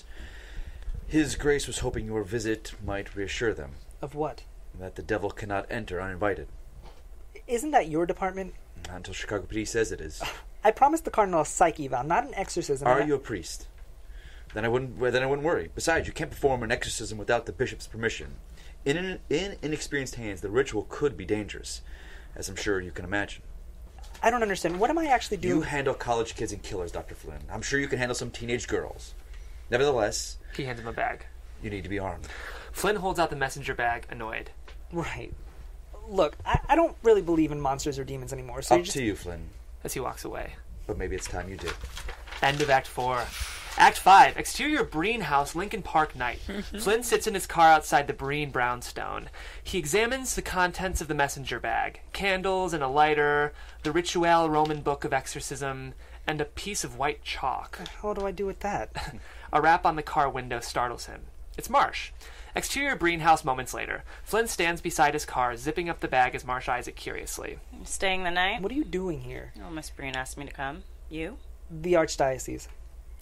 His Grace was hoping your visit might reassure them. Of what? That the devil cannot enter uninvited. Isn't that your department? Not until Chicago PD says it is. I promised the Cardinal a psych eval, not an exorcism. Are you a priest? Then I wouldn't worry. Besides, you can't perform an exorcism without the bishop's permission. In inexperienced hands, the ritual could be dangerous, as I'm sure you can imagine. I don't understand. What am I actually doing? You handle college kids and killers, Dr. Flynn. I'm sure you can handle some teenage girls. Nevertheless... He hands him a bag. You need to be armed. Flynn holds out the messenger bag, annoyed. Right. Look, I don't really believe in monsters or demons anymore, so Up to you, Flynn. As he walks away. But maybe it's time you did. End of Act 4. Act 5, exterior Breen House, Lincoln Park night. Flynn sits in his car outside the Breen brownstone. He examines the contents of the messenger bag. Candles and a lighter, the Ritual Roman Book of Exorcism, and a piece of white chalk. How do I do with that? A rap on the car window startles him. It's Marsh. Exterior Breen House moments later. Flynn stands beside his car, zipping up the bag as Marsh eyes it curiously. Staying the night? What are you doing here? Oh, Miss Breen asked me to come. You? The Archdiocese.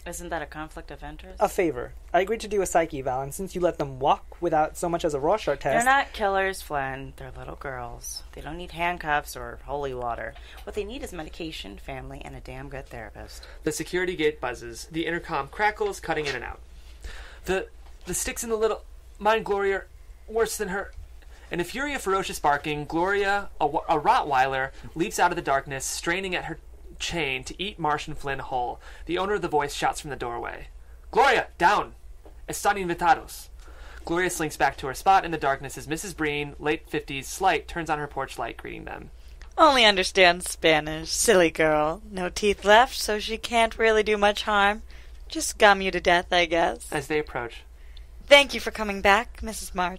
Isn't that a conflict of interest? A favor. I agreed to do a psyche eval, and since you let them walk without so much as a Rorschach test... They're not killers, Flynn. They're little girls. They don't need handcuffs or holy water. What they need is medication, family, and a damn good therapist. The security gate buzzes. The intercom crackles, cutting in and out. The sticks in the little... Mine, Gloria, are worse than her. In a fury of ferocious barking, Gloria, a Rottweiler, leaps out of the darkness, straining at her chain to eat Marsh and Flynn whole. The owner of the voice shouts from the doorway. Gloria, down! Están invitados. Gloria slinks back to her spot in the darkness as Mrs. Breen, late 50s, slight, turns on her porch light, greeting them. Only understands Spanish. Silly girl. No teeth left, so she can't really do much harm. Just gum you to death, I guess. As they approach. Thank you for coming back, Mrs. March.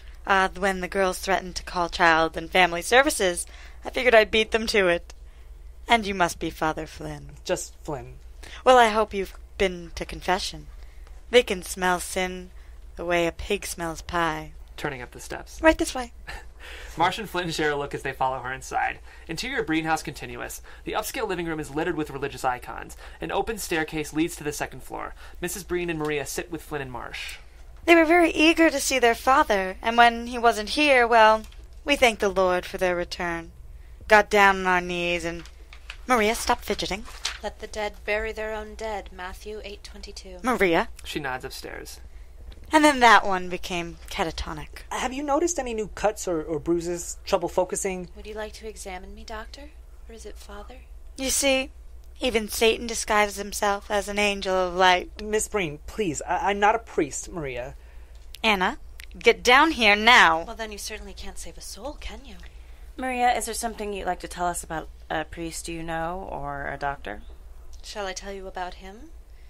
When the girls threatened to call Child and Family Services, I figured I'd beat them to it. And you must be Father Flynn. Just Flynn. Well, I hope you've been to confession. They can smell sin the way a pig smells pie. Turning up the steps. Right this way. Marsh and Flynn share a look as they follow her inside. Interior greenhouse continuous. The upscale living room is littered with religious icons. An open staircase leads to the second floor. Mrs. Breen and Maria sit with Flynn and Marsh. They were very eager to see their father, and when he wasn't here, well, we thank the Lord for their return. Got down on our knees and... Maria, stop fidgeting. Let the dead bury their own dead, Matthew 8:22. Maria. She nods upstairs. And then that one became catatonic. Have you noticed any new cuts or bruises? Trouble focusing? Would you like to examine me, Doctor? Or is it Father? You see, even Satan disguises himself as an angel of light. Miss Breen, please, I'm not a priest, Maria. Anna, get down here now. Well, then you certainly can't save a soul, can you? Maria, is there something you'd like to tell us about a priest you know or a doctor? Shall I tell you about him?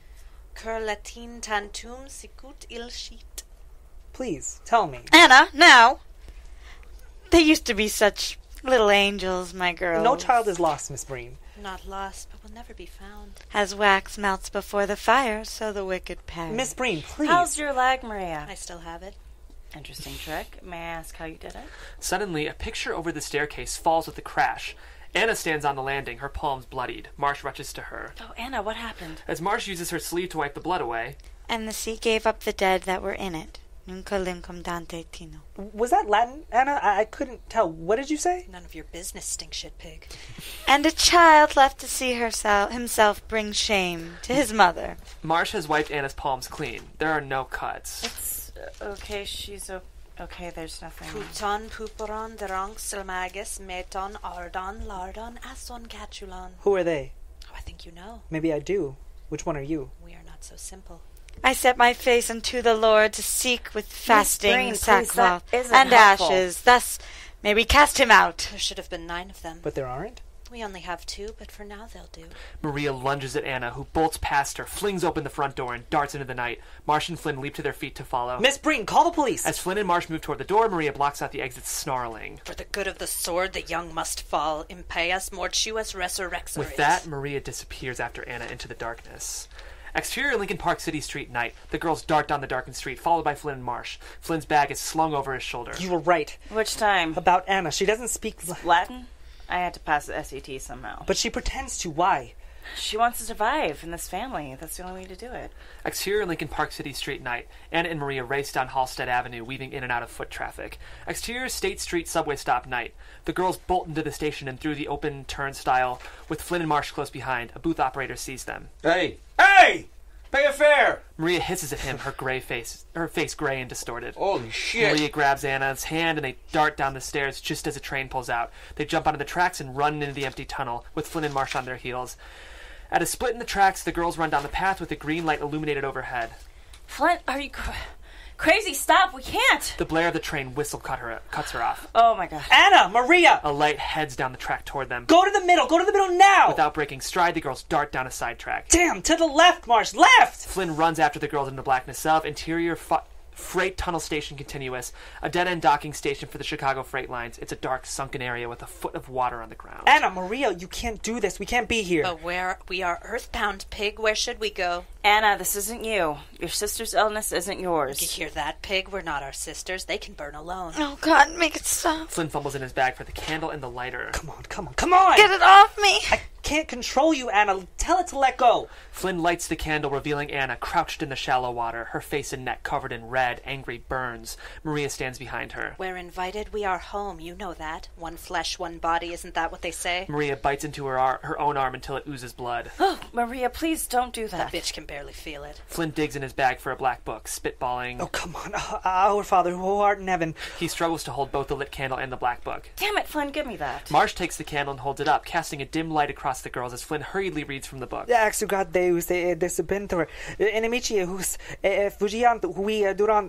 Cur latin tantum sicut il shit. Please, tell me. Anna, now! They used to be such little angels, my girls. No child is lost, Miss Breen. Not lost, but will never be found. As wax melts before the fire, so the wicked perish. Miss Breen, please. How's your leg, Maria? I still have it. Interesting trick. May I ask how you did it? Suddenly, a picture over the staircase falls with a crash. Anna stands on the landing, her palms bloodied. Marsh rushes to her. Oh, Anna, what happened? As Marsh uses her sleeve to wipe the blood away. And the sea gave up the dead that were in it. Nunca limcum dante tino. Was that Latin, Anna? I couldn't tell. What did you say? None of your business, stink shit pig. And a child left to see himself bring shame to his mother. Marsh has wiped Anna's palms clean. There are no cuts. It's okay, she's okay, there's nothing. Puton puperon derong silmagus meton ardon lardon ason catulon. Who are they? Oh, I think you know. Maybe I do. Which one are you? We are not so simple. I set my face unto the Lord to seek with fasting, Breen, please, sackcloth, that isn't and helpful. ashes. Thus may we cast him out. There should have been 9 of them. But there aren't? We only have 2, but for now they'll do. Maria lunges at Anna, who bolts past her, flings open the front door, and darts into the night. Marsh and Flynn leap to their feet to follow. Miss Breen, call the police! As Flynn and Marsh move toward the door, Maria blocks out the exit, snarling. For the good of the sword, the young must fall. Impeas mortuus resurrexerit. With that, Maria disappears after Anna into the darkness. Exterior Lincoln Park City Street night. The girls dart down the darkened street, followed by Flynn and Marsh. Flynn's bag is slung over his shoulder. You were right. Which time? About Anna. She doesn't speak Latin? I had to pass the SAT somehow. But she pretends to. Why? She wants to survive in this family. That's the only way to do it. Exterior Lincoln Park City Street night. Anna and Maria race down Halstead Avenue, weaving in and out of foot traffic. Exterior State Street subway stop night. The girls bolt into the station and through the open turnstile, with Flynn and Marsh close behind. A booth operator sees them. Hey! Hey! Pay a fare! Maria hisses at him, her face gray and distorted. Holy shit! Maria grabs Anna's hand and they dart down the stairs just as a train pulls out. They jump onto the tracks and run into the empty tunnel, with Flynn and Marsh on their heels. At a split in the tracks, the girls run down the path with a green light illuminated overhead. Flint, are you crazy? Stop! We can't! The blare of the train whistle cuts her off. Oh my god. Anna! Maria! A light heads down the track toward them. Go to the middle! Go to the middle now! Without breaking stride, the girls dart down a side track. Damn! To the left, Marsh! Left! Flynn runs after the girls into the blackness of interior freight tunnel station continuous, a dead-end docking station for the Chicago freight lines. It's a dark, sunken area with a foot of water on the ground. Anna, Maria, you can't do this. We can't be here. But we are earthbound, pig. Where should we go? Anna, this isn't you. Your sister's illness isn't yours. You hear that, pig? We're not our sisters. They can burn alone. Oh, God, make it stop. Flynn fumbles in his bag for the candle and the lighter. Come on, come on, come on! Get it off me! I can't control you, Anna. tell it to let go. Flynn lights the candle, revealing Anna crouched in the shallow water, her face and neck covered in red, angry burns. Maria stands behind her. We're invited, we are home, you know that. One flesh, one body, isn't that what they say? Maria bites into her own arm until it oozes blood. Oh, Maria, please don't do That that. bitch can barely feel it. Flynn digs in his bag for a black book, spitballing. Oh, come on. Our Father, who art in heaven. He struggles to hold both the lit candle and the black book. Damn it, Flynn, give me that. Marsh takes the candle and holds it up, casting a dim light across the girls as Flynn hurriedly reads from the book. Exugat Deus desubentur, inimici hus, fugiant hui durant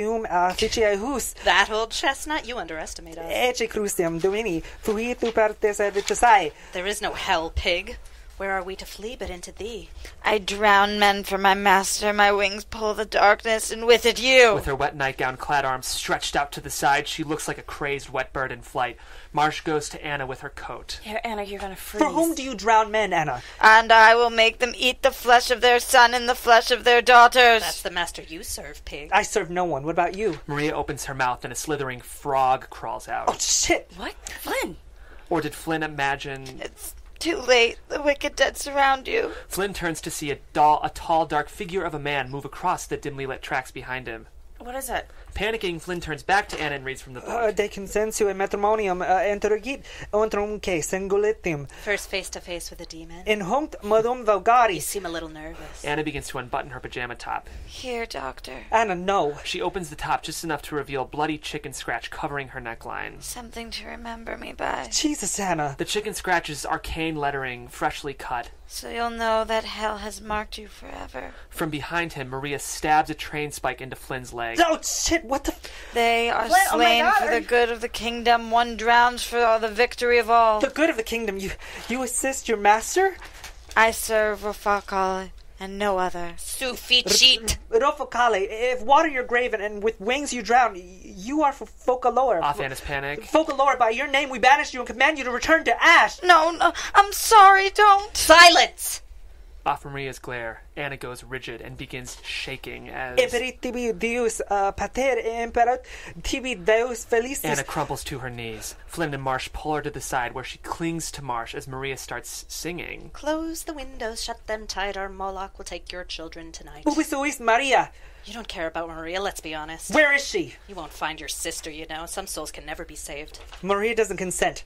ficia hus, That old chestnut, you underestimate us. ece crucium domini, fuitu partes vitasai. There is no hell, pig. Where are we to flee but into thee? I drown men for my master, my wings pull the darkness, and with it you. With her wet nightgown-clad arms stretched out to the side, she looks like a crazed wet bird in flight. Marsh goes to Anna with her coat. Here, Anna, you're gonna freeze. For whom do you drown men, Anna? And I will make them eat the flesh of their son and the flesh of their daughters. That's the master you serve, pig. I serve no one. What about you? Maria opens her mouth and a slithering frog crawls out. Oh, shit. What? Flynn! Or did Flynn imagine... It's too late. The wicked dead surround you. Flynn turns to see a tall, dark figure of a man move across the dimly lit tracks behind him. What is it? Panicking, Flynn turns back to Anna and reads from the book. De consensu et matrimonium interrogit ontrum singulitim. First face to face with a demon. In hunct modum You vulgaris. seem a little nervous. Anna begins to unbutton her pajama top. Here, doctor. Anna, no. She opens the top just enough to reveal a bloody chicken scratch covering her neckline. Something to remember me by. Jesus, Anna. The chicken scratch is arcane lettering, freshly cut. So you'll know that hell has marked you forever. From behind him, Maria stabs a train spike into Flynn's leg. Oh, shit, what the... They are Flynn, oh my slain God, for are the you- good of the kingdom. One drowns for the victory of all. The good of the kingdom. You assist your master? I serve Rafakal and no other. Sufficit. Rofocale, if water your grave and with wings you drown, you are for Focalor. Off Anna's panic. Focalor, by your name we banish you and command you to return to Ash. No, I'm sorry, don't. Silence! Off Maria's glare, Anna goes rigid and begins shaking as... Eperit tibi Deus pater imperat tibi Deus felicis. Anna crumples to her knees. Flynn and Marsh pull her to the side where she clings to Marsh as Maria starts singing. Close the windows, shut them tight, or Moloch will take your children tonight. Ubisuis Maria. You don't care about Maria, let's be honest. Where is she? You won't find your sister, you know. Some souls can never be saved. Maria doesn't consent.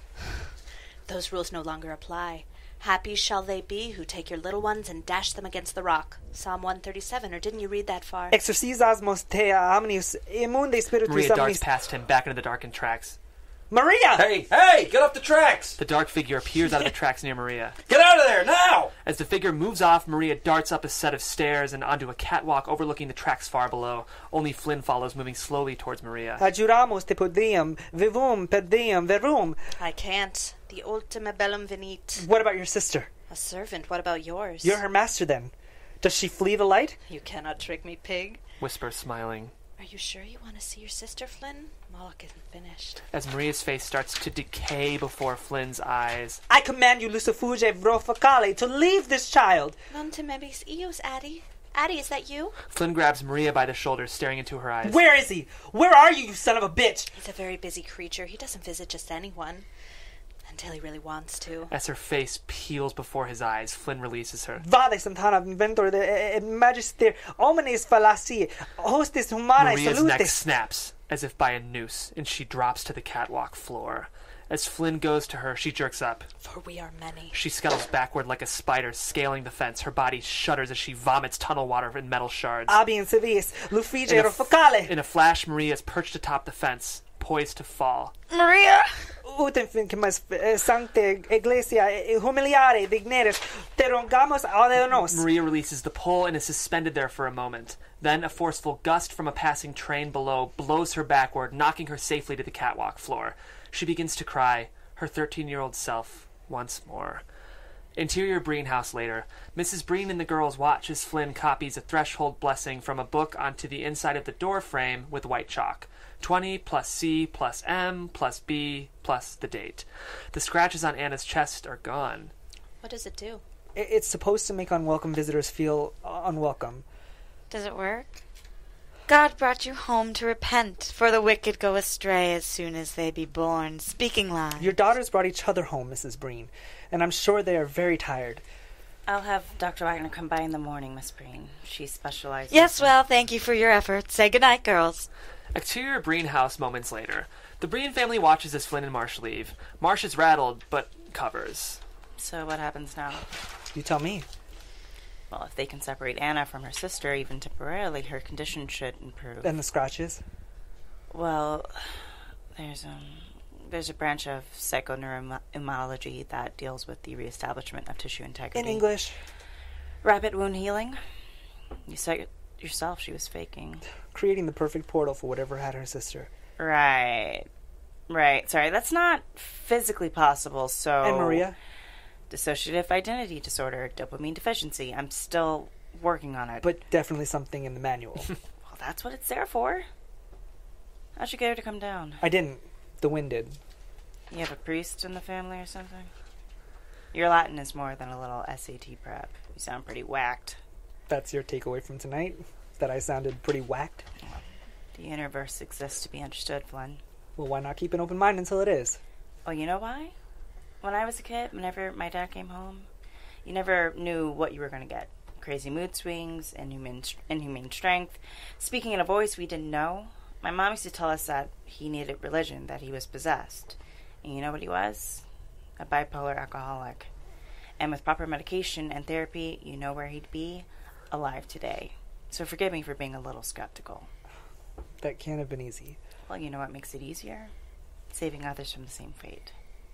Those rules no longer apply. Happy shall they be who take your little ones and dash them against the rock. Psalm 137, or didn't you read that far? Exorcisasmos te omnius immunde spiritus Maria darts omnis. past him, back into the darkened tracks. Maria! Hey, get off the tracks! The dark figure appears out of the tracks near Maria. Get out of there, now! As the figure moves off, Maria darts up a set of stairs and onto a catwalk overlooking the tracks far below. Only Flynn follows, moving slowly towards Maria. Adjuramos te podium, vivum per diem verum. I can't. The ultima bellum venit. What about your sister? A servant, what about yours? You're her master then. Does she flee the light? You cannot trick me, pig. Whispers, smiling. Are you sure you want to see your sister, Flynn? Moloch isn't finished. As Maria's face starts to decay before Flynn's eyes. I command you, Lucifuge Vrofacale, to leave this child. Non te mebis eos, Addie. Addie, is that you? Flynn grabs Maria by the shoulders, staring into her eyes. Where is he? Where are you, you son of a bitch? He's a very busy creature. He doesn't visit just anyone. Until he really wants to. As her face peels before his eyes, Flynn releases her. Vade Santana, inventor de magister, omnes fallaci, hostis humanae Maria's neck salutes. snaps, as if by a noose, and she drops to the catwalk floor. As Flynn goes to her, she jerks up. For we are many. She scuttles backward like a spider, scaling the fence. Her body shudders as she vomits tunnel water and metal shards. Abien civis, Lufige In a Rofacale. In a flash, Maria is perched atop the fence, poised to fall. Maria! Utem fincemas sancte ecclesia humiliare digneris, te rogamos audenos. Maria releases the pole and is suspended there for a moment. Then a forceful gust from a passing train below blows her backward, knocking her safely to the catwalk floor. She begins to cry, her 13-year-old self, once more. Interior Breen house later. Mrs. Breen and the girls watch as Flynn copies a threshold blessing from a book onto the inside of the door frame with white chalk. 20 plus C plus M plus B plus the date. The scratches on Anna's chest are gone. What does it do? It's supposed to make unwelcome visitors feel unwelcome. Does it work? God brought you home to repent, for the wicked go astray as soon as they be born, speaking lies. Your daughters brought each other home, Mrs. Breen, and I'm sure they are very tired. I'll have Dr. Wagner come by in the morning, Miss Breen. She specializes Yes, in... well, thank you for your efforts. Say goodnight, girls. Exterior Breen house moments later. The Breen family watches as Flynn and Marsh leave. Marsh is rattled, but covers. So what happens now? You tell me. Well, if they can separate Anna from her sister, even temporarily, her condition should improve. And the scratches? Well, there's a branch of psychoneuroimmunology that deals with the reestablishment of tissue integrity. In English? Rapid wound healing. You said it yourself, she was faking. Creating the perfect portal for whatever had her sister. Right. Sorry, that's not physically possible, so... And Maria? Dissociative identity disorder, dopamine deficiency. I'm still working on it. But definitely something in the manual. Well, that's what it's there for. How'd you get her to come down? I didn't. The wind did. You have a priest in the family or something? Your Latin is more than a little SAT prep. You sound pretty whacked. That's your takeaway from tonight? That I sounded pretty whacked? The universe exists to be understood, Flynn. Well, why not keep an open mind until it is? Oh, you know why? When I was a kid, whenever my dad came home, you never knew what you were going to get. Crazy mood swings, inhumane strength. Speaking in a voice we didn't know. My mom used to tell us that he needed religion, that he was possessed. And you know what he was? A bipolar alcoholic. And with proper medication and therapy, you know where he'd be? Alive today. So forgive me for being a little skeptical. That can't have been easy. Well, you know what makes it easier? Saving others from the same fate.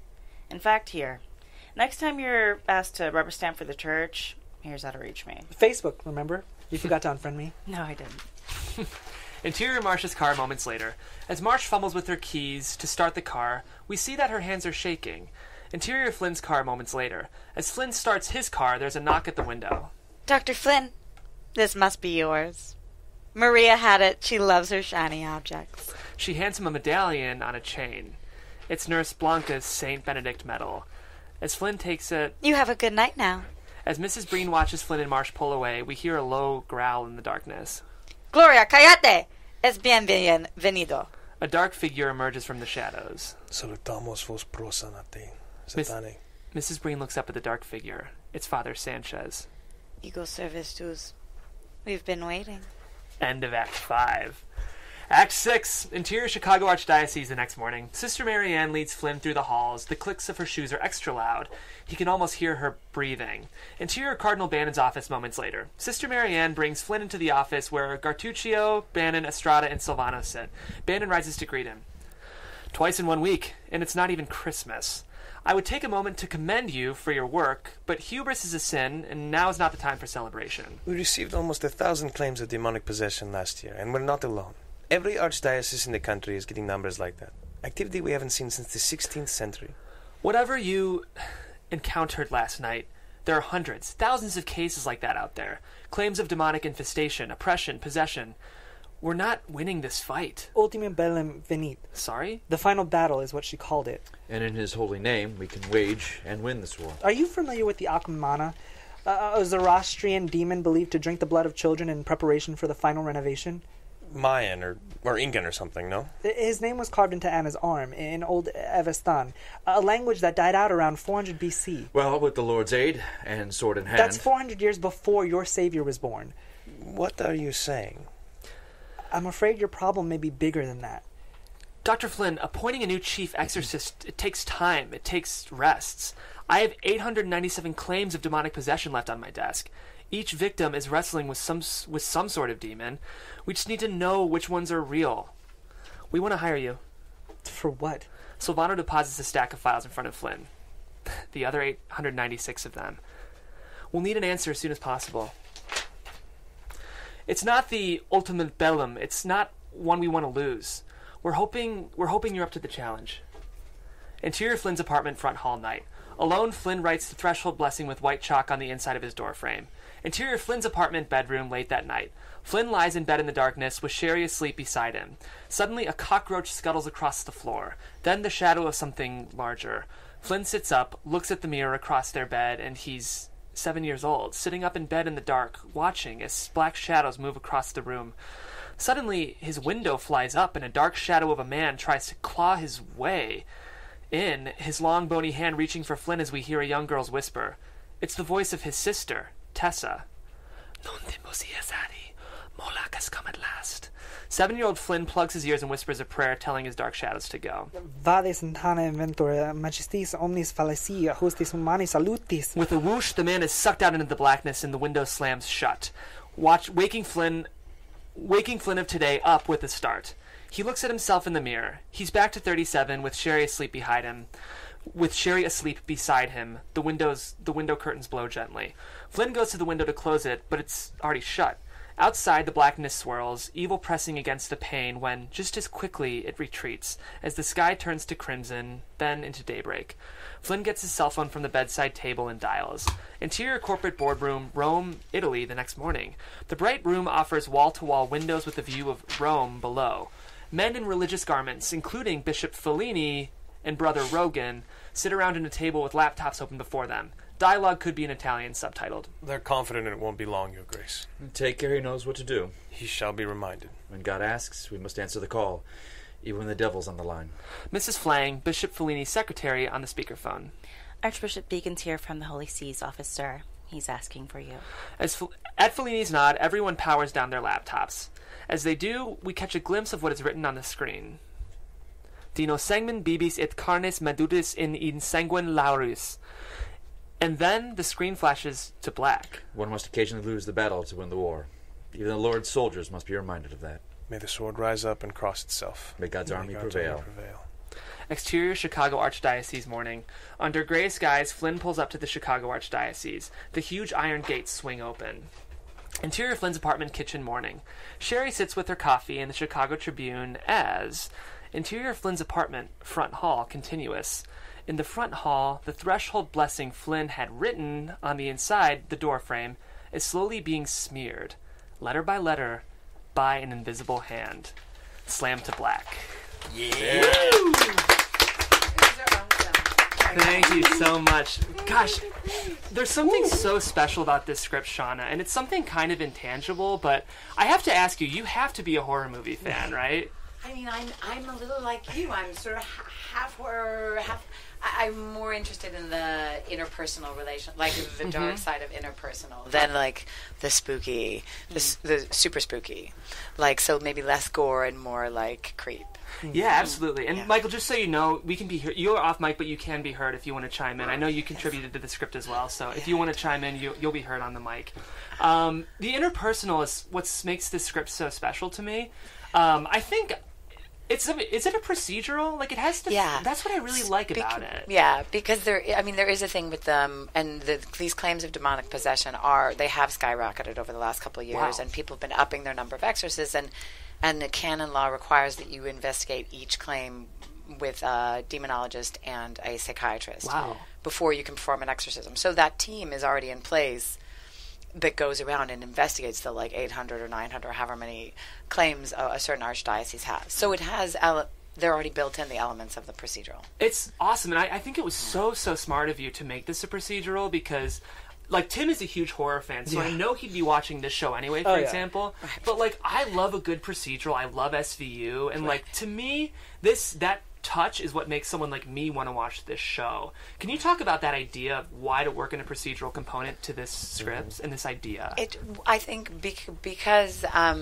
In fact, here, next time you're asked to rubber stamp for the church, here's how to reach me. Facebook, remember? You forgot to unfriend me. No, I didn't. Interior Marsh's car moments later. As Marsh fumbles with her keys to start the car, we see that her hands are shaking. Interior Flynn's car moments later. As Flynn starts his car, there's a knock at the window. Dr. Flynn, this must be yours. Maria had it. She loves her shiny objects. She hands him a medallion on a chain. It's Nurse Blanca's St. Benedict medal. As Flynn takes it... You have a good night now. As Mrs. Breen watches Flynn and Marsh pull away, we hear a low growl in the darkness. Gloria, cállate! Es bienvenido. A dark figure emerges from the shadows. Salutamos vos prosanate, satane. Mrs. Breen looks up at the dark figure. It's Father Sanchez. Ego service tus. We've been waiting. End of Act 5. Act 6. Interior Chicago Archdiocese the next morning. Sister Mary Ann leads Flynn through the halls. The clicks of her shoes are extra loud. He can almost hear her breathing. Interior Cardinal Bannon's office moments later. Sister Mary Ann brings Flynn into the office where Gartuccio, Bannon, Estrada, and Silvano sit. Bannon rises to greet him. Twice in 1 week, and it's not even Christmas. I would take a moment to commend you for your work, but hubris is a sin, and now is not the time for celebration. We received almost 1,000 claims of demonic possession last year, and we're not alone. Every archdiocese in the country is getting numbers like that. Activity we haven't seen since the 16th century. Whatever you encountered last night, there are hundreds, thousands of cases like that out there. Claims of demonic infestation, oppression, possession. We're not winning this fight. Ultimum bellum venit. Sorry? The final battle is what she called it. And in his holy name, we can wage and win this war. Are you familiar with the Akumana? A Zoroastrian demon believed to drink the blood of children in preparation for the final renovation? Mayan or Incan or something, no? His name was carved into Anna's arm in Old Avestan, a language that died out around 400 BC. Well, with the Lord's aid and sword in hand... That's 400 years before your savior was born. What are you saying? I'm afraid your problem may be bigger than that. Dr. Flynn, appointing a new chief exorcist, it takes time. It takes rests. I have 897 claims of demonic possession left on my desk. Each victim is wrestling with some sort of demon. We just need to know which ones are real. We want to hire you. For what? Silvano deposits a stack of files in front of Flynn. The other 896 of them. We'll need an answer as soon as possible. It's not the ultimate bellum. It's not one we want to lose. We're hoping you're up to the challenge. Interior Flynn's apartment front hall night. Alone, Flynn writes the threshold blessing with white chalk on the inside of his doorframe. Interior Flynn's apartment bedroom late that night. Flynn lies in bed in the darkness with Sherry asleep beside him. Suddenly, a cockroach scuttles across the floor. Then the shadow of something larger. Flynn sits up, looks at the mirror across their bed, and he's 7 years old, sitting up in bed in the dark, watching as black shadows move across the room. Suddenly, his window flies up, and a dark shadow of a man tries to claw his way in, his long, bony hand reaching for Flynn as we hear a young girl's whisper, It's the voice of his sister, Tessa. Non te mosiasari, Molak has come at last. 7-year-old Flynn plugs his ears and whispers a prayer, telling his dark shadows to go. Vade sentana inventor, majestis omnis fallacia, hostis humani salutis. With a whoosh, the man is sucked out into the blackness and the window slams shut. Waking Flynn of today up with a start. He looks at himself in the mirror. He's back to 37 with Sherry asleep beside him. The window curtains blow gently. Flynn goes to the window to close it, but it's already shut. Outside, the blackness swirls, evil pressing against the pane when, just as quickly, it retreats, as the sky turns to crimson, then into daybreak. Flynn gets his cell phone from the bedside table and dials. Interior corporate boardroom, Rome, Italy, the next morning. The bright room offers wall-to-wall windows with a view of Rome below. Men in religious garments, including Bishop Fellini and Brother Rogan, sit around at a table with laptops open before them. Dialogue could be in Italian, subtitled. They're confident it won't be long, Your Grace. Take care he knows what to do. He shall be reminded. When God asks, we must answer the call, even when the devil's on the line. Mrs. Flang, Bishop Fellini's secretary, on the speakerphone. Archbishop Beacon's here from the Holy See's office, sir. He's asking for you. At Fellini's nod, everyone powers down their laptops. As they do, we catch a glimpse of what is written on the screen. Dino sanguin bibis et carnes medutis in sanguine lauris. And then the screen flashes to black. One must occasionally lose the battle to win the war. Even the Lord's soldiers must be reminded of that. May the sword rise up and cross itself. May God's army prevail. Exterior Chicago Archdiocese morning. Under gray skies, Flynn pulls up to the Chicago Archdiocese. The huge iron gates swing open. Interior Flynn's apartment kitchen morning. Sherry sits with her coffee in the Chicago Tribune as... Interior Flynn's apartment, front hall, continuous. In the front hall, the threshold blessing Flynn had written on the inside the doorframe is slowly being smeared, letter by letter, by an invisible hand. Slam to black. Yeah! Thank you so much. Gosh, there's something so special about this script, Seana, and it's something kind of intangible, but I have to ask you, you have to be a horror movie fan, right? I mean, I'm a little like you. I'm sort of half horror, half... I'm more interested in the interpersonal relation, like the dark side of interpersonal, than like the spooky, the super spooky. Like, so maybe less gore and more like creep. Yeah, absolutely. And Michael, just so you know, we can be heard. You're off mic, but you can be heard if you want to chime in. I know you contributed to the script as well, so if you want to chime in, you'll be heard on the mic. The interpersonal is what makes this script so special to me. I think... is it a procedural? Like, it has to... Yeah. That's what I really like about it. Yeah, because there is a thing with them, and these claims of demonic possession they have skyrocketed over the last couple of years, and people have been upping their number of exorcists, and the canon law requires that you investigate each claim with a demonologist and a psychiatrist before you can perform an exorcism. So that team is already in place that goes around and investigates the 800 or 900 or however many claims a certain archdiocese has. So it has they're already built in the elements of the procedural. It's awesome, and I think it was so smart of you to make this a procedural because, Tim is a huge horror fan, so I know he'd be watching this show anyway, for example. Right. But, I love a good procedural. I love SVU, and, to me, that touch is what makes someone like me want to watch this show. Can you talk about that idea of why to work in a procedural component to this script and this idea? I think because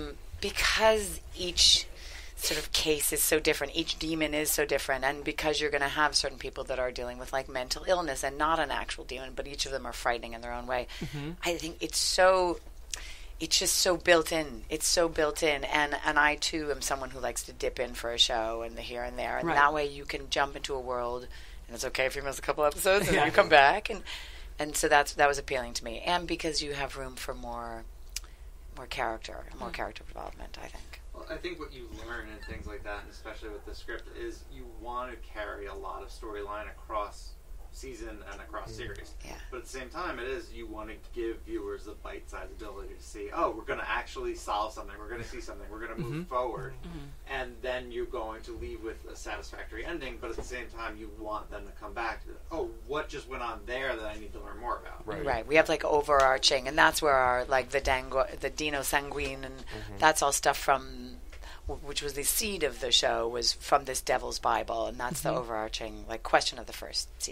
each sort of case is so different, each demon is so different, and because you're going to have certain people that are dealing with mental illness and not an actual demon, but each of them are frightening in their own way. I think it's just so built in. It's so built in, and I too am someone who likes to dip in for a show and the here and there, and that way you can jump into a world, and it's okay if you miss a couple episodes and then you come back, and so that was appealing to me, and because you have room for more character development, I think. Well, I think what you learn and things like that, and especially with the script, is you want to carry a lot of storyline across season and across series. Yeah. But at the same time, you want to give viewers the bite-sized ability to see, we're going to actually solve something, we're going to see something, we're going to move forward, and then you're going to leave with a satisfactory ending, but at the same time, you want them to come back to, what just went on there that I need to learn more about. Right. We have overarching, and that's where our the Dino Sanguine, and that's all stuff from, which was the seed of the show, was from this Devil's Bible, and that's the overarching question of the first season.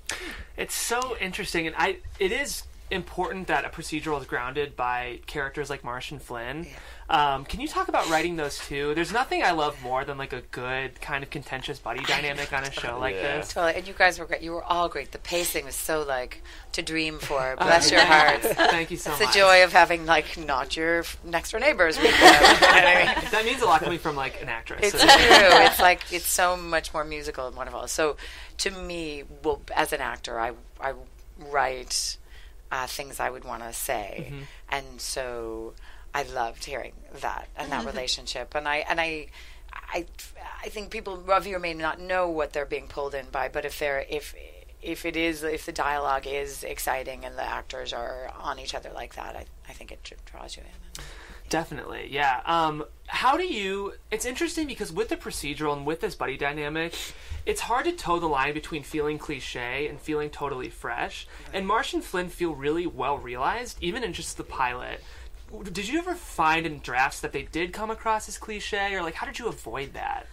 It's so interesting, and it is important that a procedural is grounded by characters like Marsh and Flynn. Can you talk about writing those two? There's nothing I love more than like a good kind of contentious buddy dynamic on a show like this. Totally, and you guys were great. You were all great. The pacing was so like to dream for. Bless your hearts. Thank you so much. It's the joy of having like not your next door neighbors. You know what I mean? That means a lot coming from like an actress. It's true. It's like it's so much more musical and wonderful. So to me, well, as an actor, I write things I would want to say, and so I loved hearing that and that relationship. And I think people of you may not know what they're being pulled in by, but if the dialogue is exciting and the actors are on each other like that, I think it draws you in. Definitely, yeah. How do you... It's interesting because with the procedural and with this buddy dynamic, it's hard to toe the line between feeling cliche and feeling totally fresh. Right. And Marsh and Flynn feel really well realized, even in just the pilot. Did you ever find in drafts that they did come across as cliche, or like how did you avoid that?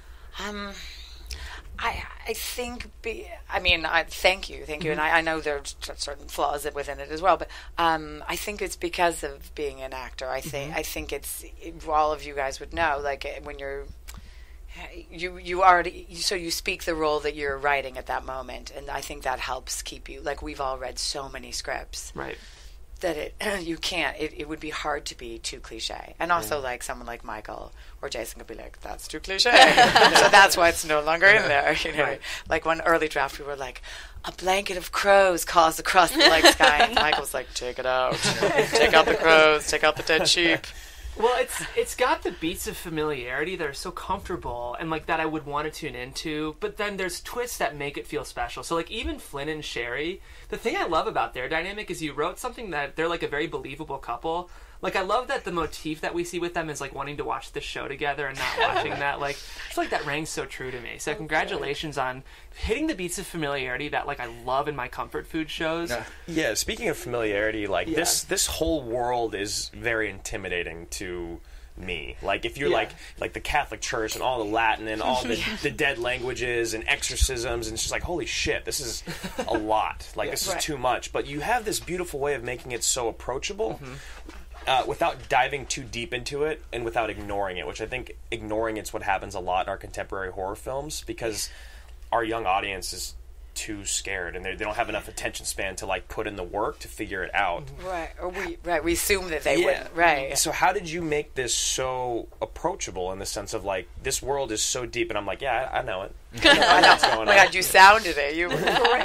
I think. Thank you, and I know there's certain flaws within it as well, but I think it's because of being an actor. I think it's all of you guys would know. Like when you already you speak the role that you're writing at that moment, and I think that helps keep you. Like we've all read so many scripts, right? That it would be hard to be too cliche. And also like someone like Michael or Jason could be like, that's too cliche. So that's why it's no longer in there. You know, right. Like one early draft we were like, a blanket of crows calls across the night sky, and Michael's like, take it out. Take out the crows, take out the dead sheep. Well, it's got the beats of familiarity that are so comfortable and like that I would want to tune into, but then there's twists that make it feel special. So like even Flynn and Sherry, the thing I love about their dynamic is you wrote something that they're like a very believable couple. Like I love that the motif that we see with them is like wanting to watch this show together and not watching that. Like I feel like that rang so true to me. So congratulations on hitting the beats of familiarity that like I love in my comfort food shows. Yeah, speaking of familiarity, like this whole world is very intimidating to me. Like if you're like the Catholic Church and all the Latin and all the dead languages and exorcisms, and it's just like, holy shit, this is a lot. Like this is too much. But you have this beautiful way of making it so approachable. Without diving too deep into it and without ignoring it, which I think ignoring it's what happens a lot in our contemporary horror films because our young audience is too scared and they don't have enough attention span to like put in the work to figure it out. Right. Or we assume that they wouldn't. Right. So how did you make this so approachable in the sense of like this world is so deep and I'm like, yeah, I know it. I know what's going on. Oh my God, you sounded it. You were great.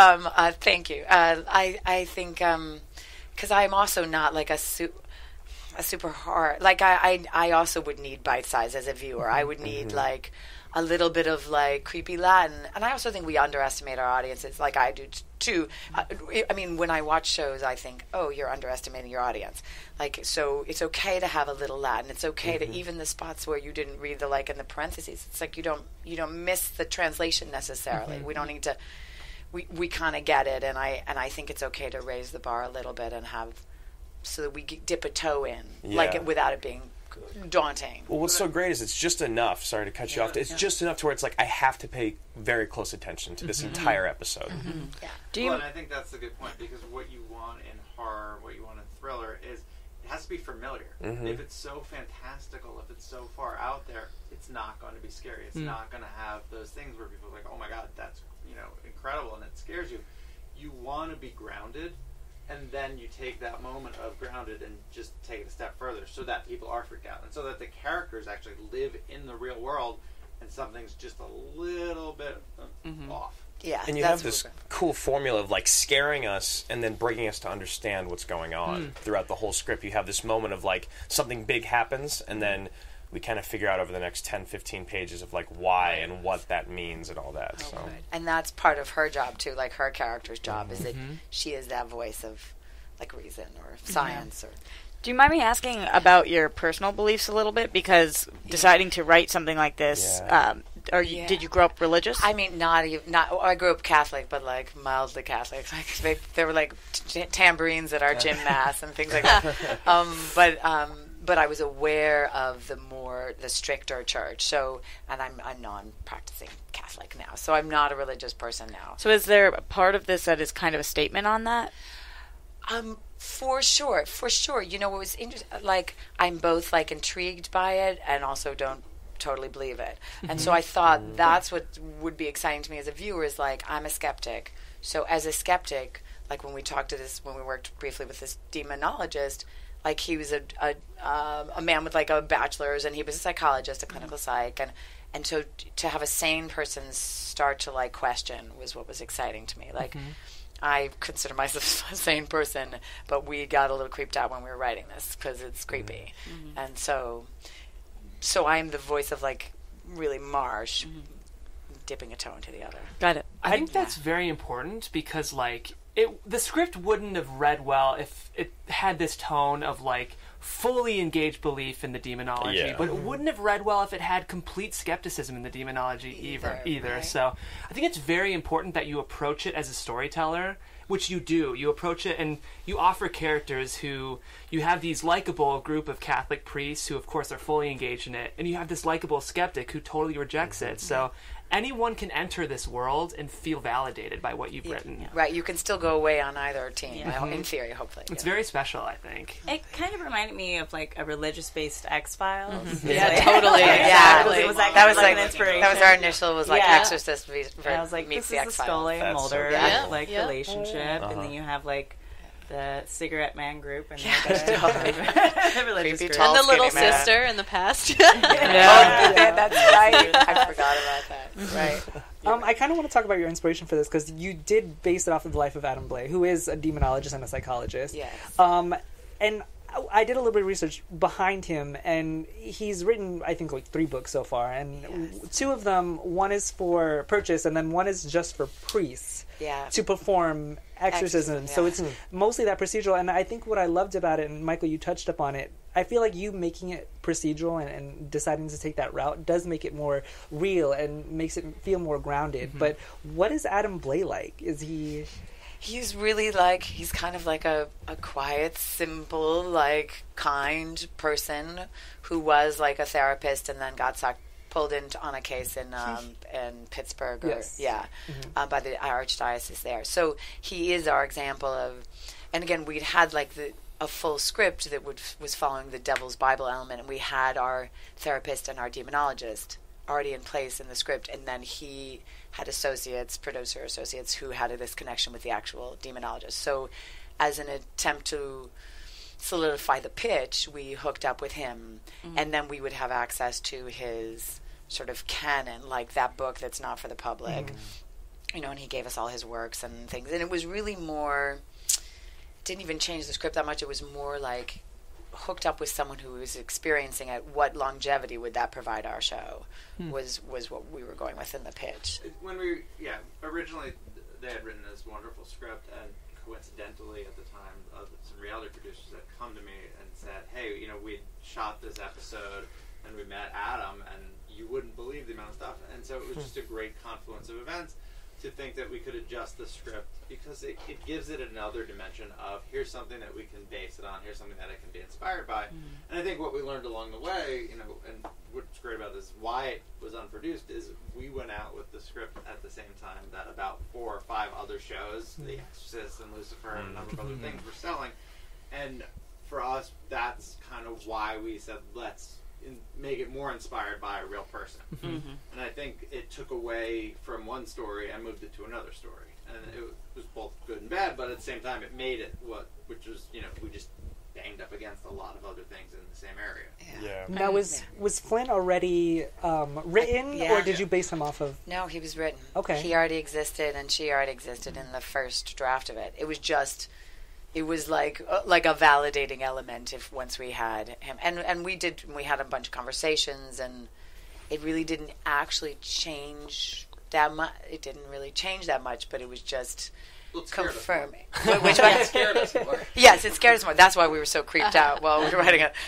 Thank you. I think because I'm also not like a super hard. Like I also would need bite size as a viewer. I would need like a little bit of like creepy Latin, and I also think we underestimate our audiences, like I do too. I mean, when I watch shows, I think, oh, you're underestimating your audience. Like, so it's okay to have a little Latin. It's okay to even the spots where you didn't read the like in the parentheses. It's like you don't miss the translation necessarily. We don't need to. We kind of get it, and I think it's okay to raise the bar a little bit and have so that we dip a toe in, like without it being daunting. Well, what's so great is it's just enough. Sorry to cut you off. It's just enough to where it's like I have to pay very close attention to this entire episode. Yeah. And I think that's a good point because what you want in horror, what you want in thriller, is it has to be familiar. If it's so fantastical, if it's so far out there, it's not going to be scary. It's not going to have those things where people are like, oh my God, that's incredible, and it scares you. You want to be grounded. And then you take that moment of grounded and just take it a step further so that people are freaked out. And so that the characters actually live in the real world and something's just a little bit off. Yeah. And you have this cool formula of like scaring us and then bringing us to understand what's going on throughout the whole script. You have this moment of like something big happens and then we kind of figure out over the next 10, 15 pages of like why and what that means and all that. So. And that's part of her job too, like her character's job is that she is that voice of like reason or science. Or. Do you mind me asking about your personal beliefs a little bit? Because deciding to write something like this, did you grow up religious? I mean, not. I grew up Catholic, but like mildly Catholic. Like there were like tambourines at our gym mass and things like that. but I was aware of the stricter church. So, and I'm a non-practicing Catholic now, so I'm not a religious person now. So is there a part of this that is kind of a statement on that? For sure. You know, what was interesting, like, I'm both, like, intrigued by it and also don't totally believe it. And so I thought that's what would be exciting to me as a viewer is, like, I'm a skeptic. So as a skeptic, like, when we worked briefly with this demonologist, like, he was a man with, like, a bachelor's, and he was a psychologist, a clinical psych, and so to have a sane person start to, like, question was what was exciting to me. Like, I consider myself a sane person, but we got a little creeped out when we were writing this because it's creepy. And so I'm the voice of, like, really Marsh dipping a toe into the other. Got it. I think that's very important because, like, the script wouldn't have read well if it had this tone of, like, fully engaged belief in the demonology, but it wouldn't have read well if it had complete skepticism in the demonology either. Right? So I think it's very important that you approach it as a storyteller, which you do. You approach it and you offer characters who you have these likable group of Catholic priests who, of course, are fully engaged in it, and you have this likable skeptic who totally rejects it. So anyone can enter this world and feel validated by what you've written. Right, you can still go away on either team, in theory, hopefully. It's very special, I think. It kind of reminded me of, like, a religious-based X-Files. Yeah, totally. Exactly. It was that that was like an inspiration. That was our initial, Exorcist I was like, meets this the is the X-Files. Scully and Mulder relationship, and then you have, like, the cigarette man group, and the religious group. And the little sister in the past. That's right. I forgot about that. Right. I kind of want to talk about your inspiration for this because you did base it off of the life of Adam Blay, who is a demonologist and a psychologist. Yes. And I did a little bit of research behind him, and he's written, I think, like 3 books so far, and 2 of them, one is for purchase, and then one is just for priests to perform exorcisms. So it's mostly that procedural, and I think what I loved about it, and Michael, you touched upon it, I feel like you making it procedural and deciding to take that route does make it more real and makes it feel more grounded. But what is Adam Blay like? Is he... He's really like, he's kind of like a quiet, simple, like, kind person who was like a therapist and then got pulled into on a case in Pittsburgh by the Archdiocese there. So he is our example of, and again, we'd had like a full script that was following the Devil's Bible element, and we had our therapist and our demonologist already in place in the script, and then he had producer associates who had this connection with the actual demonologist. So as an attempt to solidify the pitch, we hooked up with him, and then we would have access to his sort of canon, like that book that's not for the public, you know, and he gave us all his works and things. And it was really more, didn't even change the script that much, it was more like hooked up with someone who was experiencing it. What longevity would that provide our show was what we were going with in the pitch. When originally they had written this wonderful script, and coincidentally at the time some reality producers had come to me and said, hey, you know, we shot this episode and we met Adam and you wouldn't believe the amount of stuff, and so it was just a great confluence of events to think that we could adjust the script because it gives it another dimension of here's something that we can base it on, here's something that it can be inspired by. And I think what we learned along the way, you know, and what's great about this, why it was unproduced, is we went out with the script at the same time that about 4 or 5 other shows, The Exorcist and Lucifer and a number of other things were selling. And for us, that's kind of why we said, let's make it more inspired by a real person. And I think it took away from one story and moved it to another story. And it was both good and bad, but at the same time it made it which was, you know, we just banged up against a lot of other things in the same area. Now, was Flynn already written, or did you base him off of... No, he was written. Okay. He already existed, and she already existed in the first draft of it. It was just... It was like a validating element once we had him, and we had a bunch of conversations, and it really didn't actually change that much. It didn't really change that much, but it was just confirming. Which one? It scared us more. Yes, it scared us more. That's why we were so creeped out while we were writing it.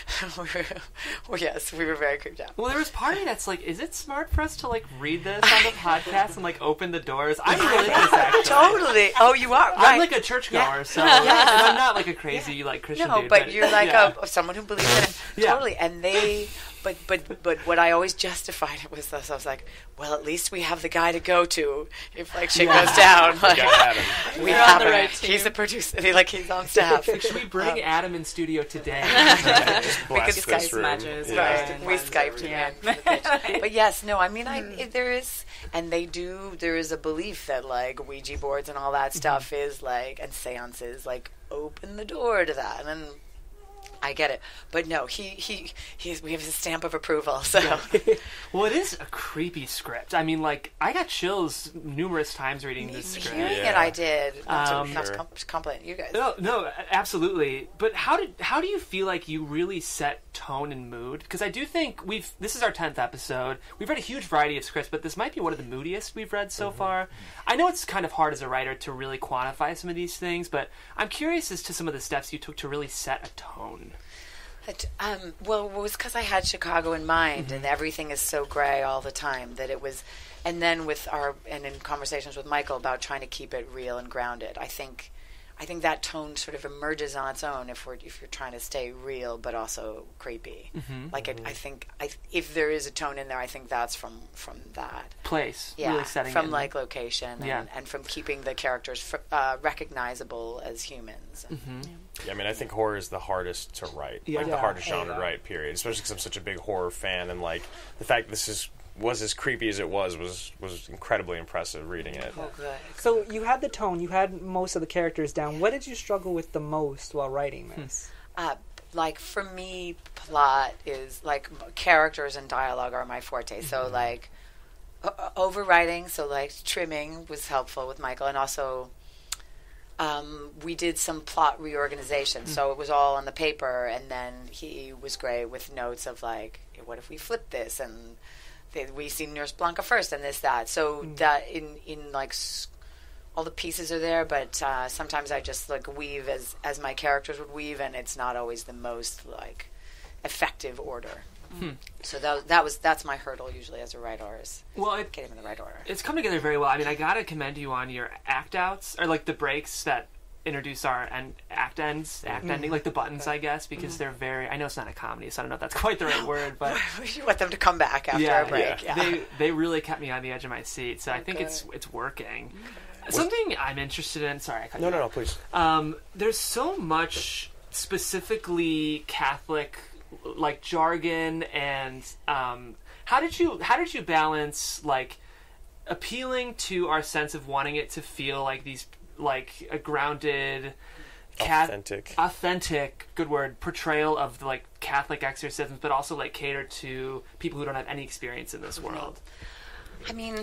Yes, we were very creeped out. Well, there was part of me that's like, is it smart for us to like read this on the podcast and like open the doors? I'm religious, actually. Totally. Oh, you are. Right. I'm like a churchgoer, so and I'm not like a crazy like Christian dude. But you're like someone who believes in it. Yeah. Totally. And they. But what I always justified it was this. I was like, well, at least we have the guy to go to if like shit goes down. Like, we You're have on the him. right team. He's the producer. He's on staff. Should we bring Adam in studio today? Because this Skype room. matches. Yeah. Right. We Skyped him in for the pitch. But yes, no, I mean, there is, and there is a belief that like Ouija boards and all that stuff is like, and seances like open the door to that. And I get it, but no, we have a stamp of approval. So, Well, it is a creepy script. I mean, like I got chills numerous times reading this script. hearing it, I did. Not Sure. to compliment you guys. No, absolutely. But how do you feel like you really set tone and mood? Because I do think this is our 10th episode. We've read a huge variety of scripts, but this might be one of the moodiest we've read so far. I know it's kind of hard as a writer to really quantify some of these things, but I'm curious as to some of the steps you took to really set a tone. Well, it was because I had Chicago in mind, and everything is so gray all the time that it was. And then in conversations with Michael about trying to keep it real and grounded, I think that tone sort of emerges on its own if you're trying to stay real but also creepy. I think if there is a tone in there, I think that's from that Place, yeah, really setting from it. like location and from keeping the characters recognizable as humans. Yeah, I mean, I think horror is the hardest to write, Yeah. like the hardest genre to write, period. Especially because I'm such a big horror fan, and like the fact this was as creepy as it was incredibly impressive reading it. Oh, good. So you had the tone, you had most of the characters down. What did you struggle with the most while writing this? Like for me, plot is like characters and dialogue are my forte. So like overwriting, so like trimming was helpful with Michael, and also we did some plot reorganization. So it was all on the paper, and then he was great with notes of like, what if we flip this, and we see Nurse Blanca first, and that. So that in like all the pieces are there, but sometimes I just like weave as my characters would weave, and it's not always the most like effective order. So that's my hurdle usually as a writer is getting in the right order. It's come together very well. I mean, I gotta commend you on your act outs, or like the breaks that introduce our act ending, like the buttons, I guess, because they're very. I know it's not a comedy, so I don't know if that's quite the right word, but you want them to come back after a break. Yeah. They really kept me on the edge of my seat, so I think it's working. Something I'm interested in. Sorry, I cut you off. No, please. There's so much specifically Catholic like jargon, and how did you balance like appealing to our sense of wanting it to feel like these like a grounded authentic good word portrayal of the like Catholic exorcisms, but also like cater to people who don't have any experience in this world? I mean,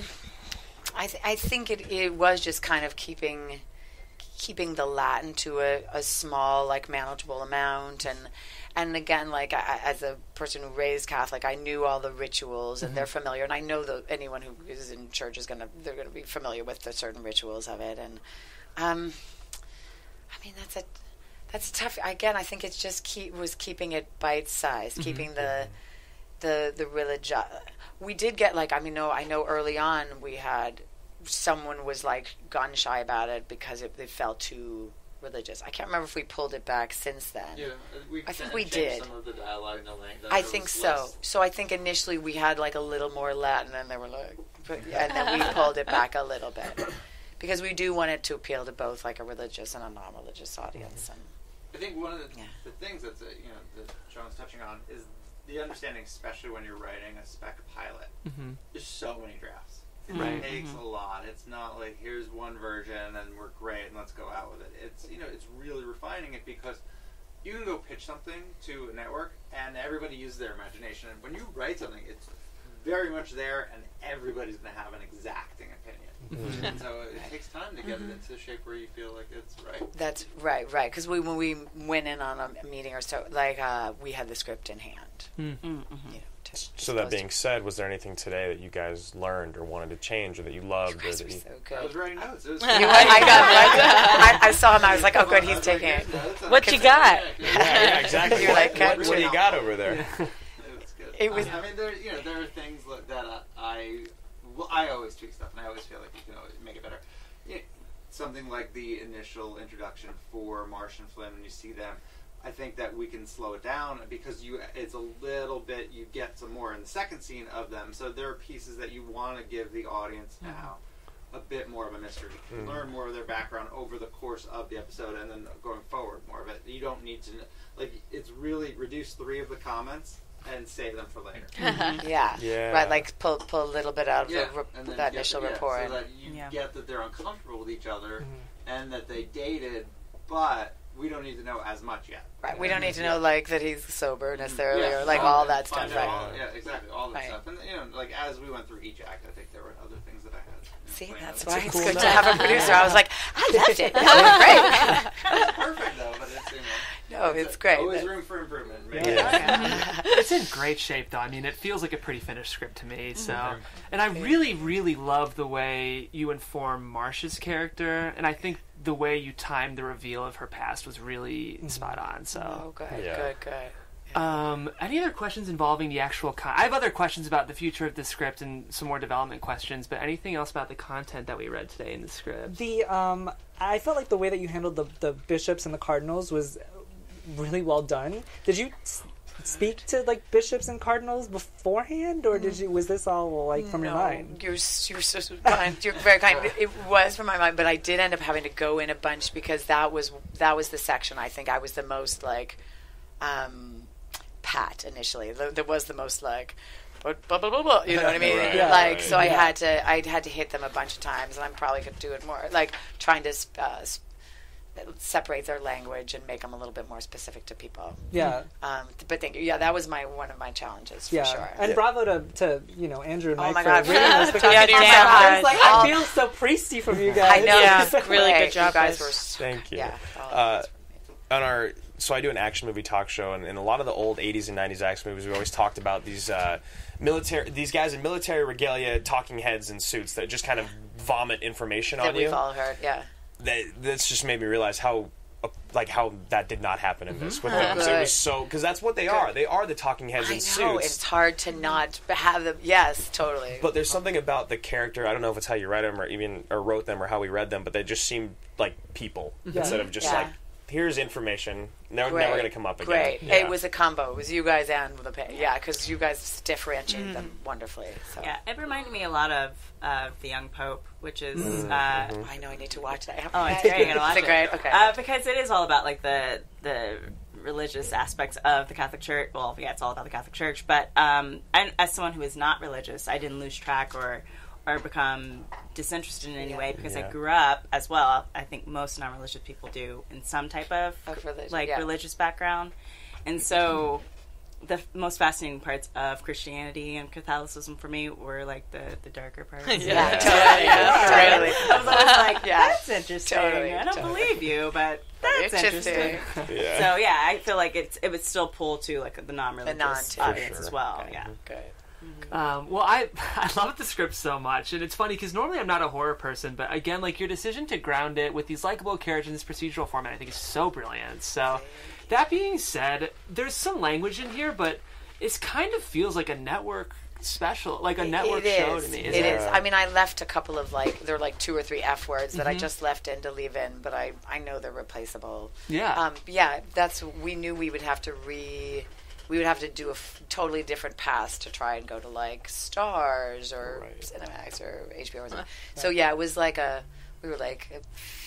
I think it was just kind of keeping the Latin to a small, like, manageable amount, and again, like, as a person who raised Catholic, I knew all the rituals, and they're familiar, and I know that anyone who is in church they're gonna be familiar with the certain rituals of it, and I mean that's tough. Again, I think it's just keeping it bite-sized, keeping the religion. We did get like, I know early on we had someone was like gun shy about it because it felt too religious. I can't remember if we pulled it back since then. Yeah, I think we did. Some of the dialogue in the language. I think so. So I think initially we had like a little more Latin, and they were like, and then we pulled it back a little bit because we do want it to appeal to both like a religious and a non-religious audience. And I think one of the things that's that Sean's touching on is the understanding, especially when you're writing a spec pilot. There's so many drafts. It takes a lot. It's not like here's one version and we're great and let's go out with it. It's it's really refining it, because you can go pitch something to a network and everybody uses their imagination. And when you write something, it's very much there, and everybody's going to have an exacting opinion. And so it takes time to get it into a shape where you feel like it's right. That's right. Because when we went in on a meeting or so, like we had the script in hand. You know, so that being said, was there anything today that you guys learned or wanted to change or that you loved? You guys were so good. I was writing notes. It was I saw him. I was like, oh, good, he's taking it. What you got? Yeah, exactly. You're like, what do you got over there? It was. I mean, there are things that I always tweak stuff, and I always feel like you can always make it better. Something like the initial introduction for Marsh and Flynn, when you see them, I think that we can slow it down because it's a little bit, you get some more in the second scene of them. So there are pieces that you want to give the audience now a bit more of a mystery. Learn more of their background over the course of the episode, and then going forward more of it. You don't need to, it's really reduce 3 of the comments and save them for later. Yeah. Right, like pull a little bit out of that initial rapport. So that you get that they're uncomfortable with each other and that they dated, but we don't need to know as much yet. Right, we don't need to know like that he's sober necessarily or like all that stuff. Right. Exactly, all that stuff. And like as we went through each act, I think there were other things that I had. See, that's why it's good to have a producer. I was like, I loved it. That was great. It's perfect though, but it's no, it's great. Always room for improvement. It's in great shape though. I mean, it feels like a pretty finished script to me. So, and I really, really love the way you inform Marsh's character, and I think the way you timed the reveal of her past was really spot on. So, good. Any other questions involving the actual I have other questions about the future of the script and some more development questions, but anything else about the content that we read today in the script? I felt like the way that you handled the bishops and the cardinals was really well done. Did you speak to like bishops and cardinals beforehand, or was this all like from your mind? You're so kind. You're very kind. It was from my mind, but I did end up having to go in a bunch because that was the section I think I was the most like pat initially. There was the most like blah, blah, blah, blah, you know what I mean? I had to hit them a bunch of times, and I probably could do it more, like trying to separate their language and make them a little bit more specific to people. Yeah. But thank you. Yeah, that was one of my challenges for sure. And bravo to Andrew and Mike for God. reading this because I was like, I feel so priesty from you guys. I know. Yeah, really good job, you guys. Thank you. Yeah. So I do an action movie talk show, and in a lot of the old 80s and 90s action movies, we always talked about these guys in military regalia, talking heads in suits that just kind of vomit information on you. We've all heard, yeah. That's just made me realize how that did not happen in this with them. So it was because that's what they are. They are the talking heads in suits. I know, it's hard to not have them. Yes, totally. But there's something about the character. I don't know if it's how you write them or wrote them or how we read them, but they just seemed like people instead of just like, here's information. Never going to come up again. Great. Yeah. It was a combo. It was you guys and the pay. Yeah, because you guys differentiate them wonderfully. So. Yeah, it reminded me a lot of The Young Pope, which is... I know I need to watch that. It's great. You're going to watch it. Great? Okay. Because it is all about like the religious aspects of the Catholic Church. Well, yeah, it's all about the Catholic Church. But and as someone who is not religious, I didn't lose track or become disinterested in any way because I grew up as well. I think most non-religious people do in some type of religious background. And so the most fascinating parts of Christianity and Catholicism for me were like the darker parts. Totally. I was always like, that's interesting. Totally, I don't believe you, but that's interesting. So yeah, I feel like it would still pull to like the non-religious audience as well. Okay. Yeah. Good. Well, I love the script so much, and it's funny because normally I'm not a horror person, but again, like your decision to ground it with these likable characters in this procedural format, I think is so brilliant. So, that being said, there's some language in here, but it kind of feels like a network special, like a network show to me. It is. I mean, I left a couple of there are like 2 or 3 F words that I just left in to leave in, but I know they're replaceable. Yeah. We knew we would have to we would have to do a totally different path to try and go to like Stars or Cinemax or HBO or something. So yeah, it was like we were like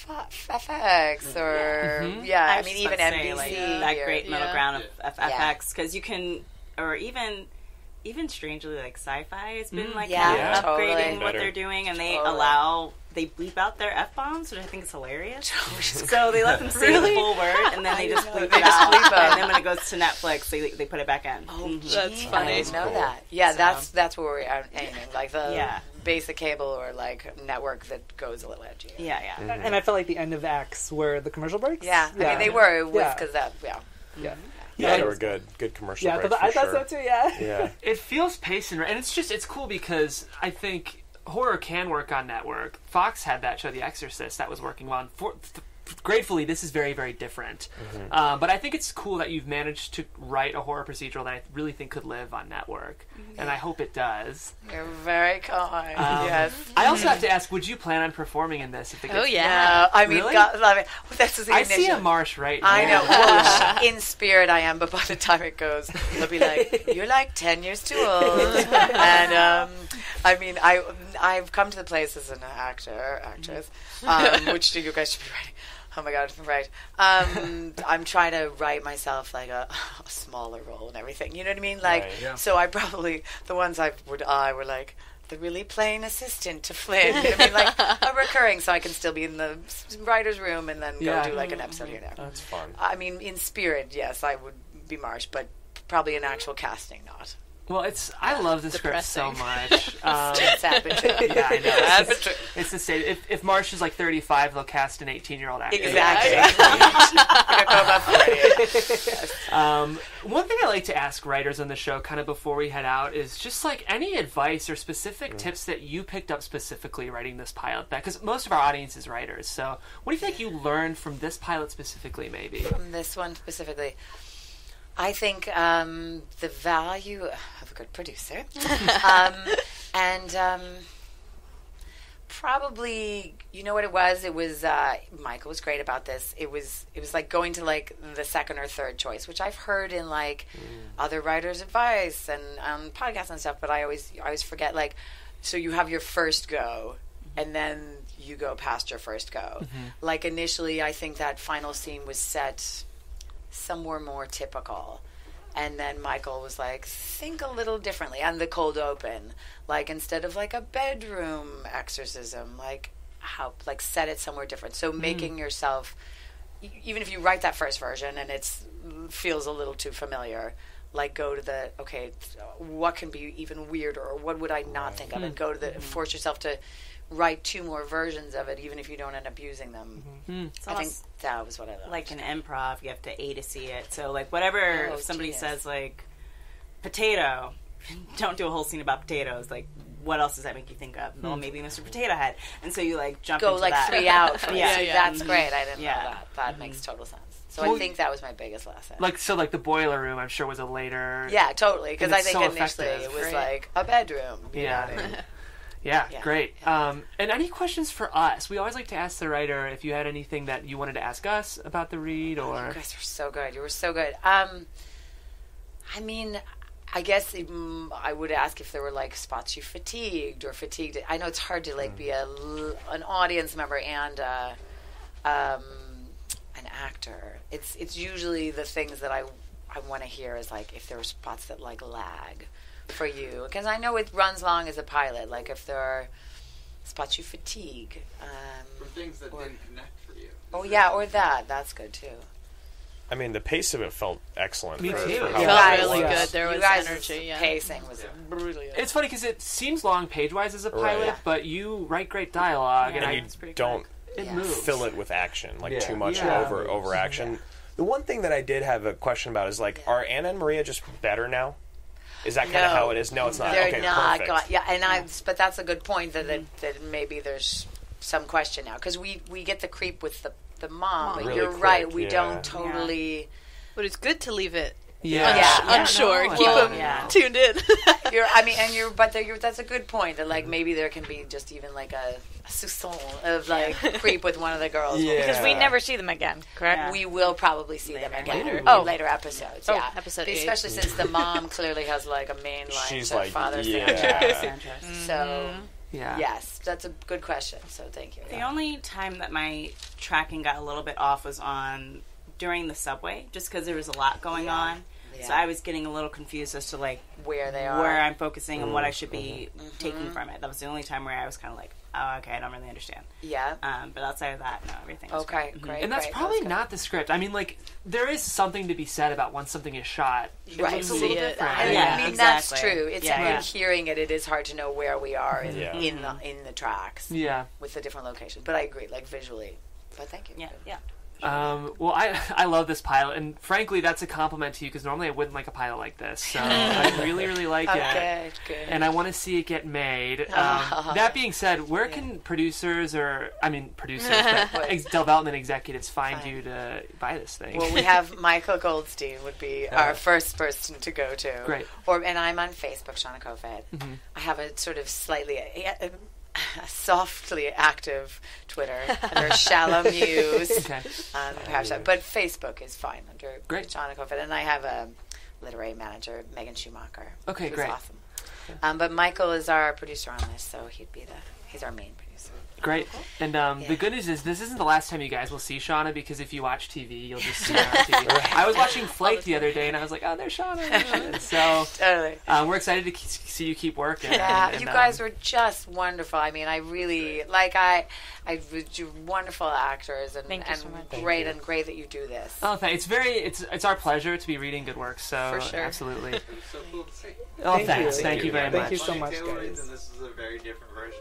FX or I mean even NBC, like, that great middle ground of FX because you can, or even strangely like Sci-Fi has been like upgrading what they're doing, and they bleep out their F-bombs, which I think is hilarious. So they let them say the full word, and then they just bleep it out. And then when it goes to Netflix, they put it back in. Oh, that's funny. I didn't know that. Yeah, so. that's where we're aiming. Like basic cable or like network that goes a little edgy. Yeah. And I felt like the end of acts were the commercial breaks. Yeah, I mean they were. It was because that. Yeah. Yeah, they were good. Good commercial Yeah, breaks, I for thought sure. so too. Yeah. Yeah. It feels paced and it's cool because I think horror can work on network. Fox had that show, The Exorcist, that was working well. Gratefully, this is very, very different. But I think it's cool that you've managed to write a horror procedural that I really think could live on network, and I hope it does. You're very kind. Yes. I also have to ask: would you plan on performing in this? If it gets No, I mean, Really? that's the I see a marsh right now. I know. Well, in spirit, I am, but by the time it goes, they'll be like, "You're like 10 years too old." And I mean, I've come to the place as an actress, which you guys should be writing. Oh my God, right. I'm trying to write myself like a smaller role and everything. You know what I mean? Like, so I probably, the ones were like, the really plain assistant to Flynn. You know what I mean? Like a recurring, so I can still be in the writer's room and then go do like an episode here and there. That's fun. I mean, in spirit, yes, I would be Marsh, but probably in actual casting, not. Well, I love the script so much. Sad but true. Yeah, I know. Sad but true. It's the same. If Marsh is like 35, they'll cast an 18-year-old actor. Exactly. One thing I like to ask writers on the show, kind of before we head out, is just like any advice or specific tips that you picked up specifically writing this pilot. Because most of our audience is writers. So, what do you think you learned from this pilot specifically? Maybe from this one specifically. I think the value of a good producer, and probably, you know what it was? It was Michael was great about this. It was like going to like the second or third choice, which I've heard in like other writers' advice and on podcasts and stuff. But I always forget, like, so you have your first go, and then you go past your first go. Like initially, I think that final scene was set somewhere more typical, and then Michael was like, think a little differently. And the cold open, like instead of like a bedroom exorcism, like how, like set it somewhere different. So making yourself, even if you write that first version and it's feels a little too familiar, like go to the, okay, what can be even weirder, or what would I not think of, and go to the, force yourself to write 2 more versions of it, even if you don't end up using them. I think that was what I loved. Like an improv, you have to A to see it. So, like, whatever, if somebody says, like, potato, don't do a whole scene about potatoes. Like, what else does that make you think of? Well, maybe Mr. Potato Head. And so you, like, jump go into like that. 3 out. That's great. I didn't know Yeah. that. That makes total sense. So I think that was my biggest lesson. like the boiler room, I'm sure, was a later. Yeah, totally. Because And I it's think so initially effective. it was like a bedroom. You know what I mean? Yeah, great. And any questions for us? We always like to ask the writer if you had anything that you wanted to ask us about the read, or... You guys were so good. You were so good. I mean, I guess I would ask if there were, like, spots you fatigued. I know it's hard to, like, be an audience member and an actor. It's usually the things that I want to hear is, like, if there were spots that, like, lag for you, because I know it runs long as a pilot. Like if there are spots you fatigue, or things that didn't connect for you. Oh yeah, or that's good too. I mean, the pace of it felt excellent. Me too. For It how It long felt it really was. good. There was you guys' energy. Yeah. pacing was brilliant. It's funny because it seems long page-wise as a pilot, Right. but you write great dialogue, and And it's you pretty don't It moves. fill it with action, like too much Yeah. over action. The one thing that I did have a question about is, like, are Anna and Maria just better now? Is that kind of how it is? No, it's not. They're Okay, not. perfect. But that's a good point that maybe there's some question now, because we get the creep with the mom, but Really you're quick, right. We yeah. don't totally. But it's good to leave it unsure. Keep them tuned in. That's a good point. That like maybe there can be just even like a soupçon of like creep with one of the girls. Yeah. Because we never see them again, correct? Yeah. We will probably see them again Later. in later episodes. Oh, Yeah, episode 8. especially since the mom clearly has like a main line She's to like, Father yeah. Sanchez. So Yeah. yes, that's a good question. So thank you. The only time that my tracking got a little bit off was during the subway, just because there was a lot going on. Yeah. So I was getting a little confused as to like Where they are. where I'm focusing and what I should be taking from it. That was the only time where I was kind of like, oh, okay, I don't really understand. Yeah. But outside of that, no, everything was Okay, great. great. And that's great. probably That was not the script. I mean, like, there is something to be said about once something is shot. It right. looks a little different. I Yeah, mean, exactly. that's true. It's Yeah, when yeah. hearing it, it is hard to know where we are in Yeah. in the tracks. Yeah. With the different locations. But I agree, like visually. But thank you. Yeah, yeah. Well, I love this pilot, and frankly, that's a compliment to you because normally I wouldn't like a pilot like this. So I really, really like it, Good. and I want to see it get made. That being said, where can producers, but development executives find you to buy this thing? Well, we have Michael Goldstein would be our first person to go to. Great. And I'm on Facebook, Seana Kofoed. I have a sort of slightly softly active Twitter under Shallow Muse. Okay. Perhaps, but Facebook is fine under Great. Seana Kofoed, and I have a literary manager, Megan Schumacher. Okay, who's great. Awesome. But Michael is our producer on this, so he's our main producer. Great. And the good news is this isn't the last time you guys will see Shauna, because if you watch TV, you'll just see her on TV. I was watching Flake the other day, and I was like, oh, there's Shauna. So Totally. we're excited to see you keep working. Yeah, and, you guys were just wonderful. I mean, I really you're wonderful actors, and Thank you so much. great and great that you do this. Oh, thanks. It's our pleasure to be reading good work. So For sure. absolutely. So cool to see. Oh, Thank thanks. you. Thank you very Thank much. you so much, Table reads, guys. and this is a very different version.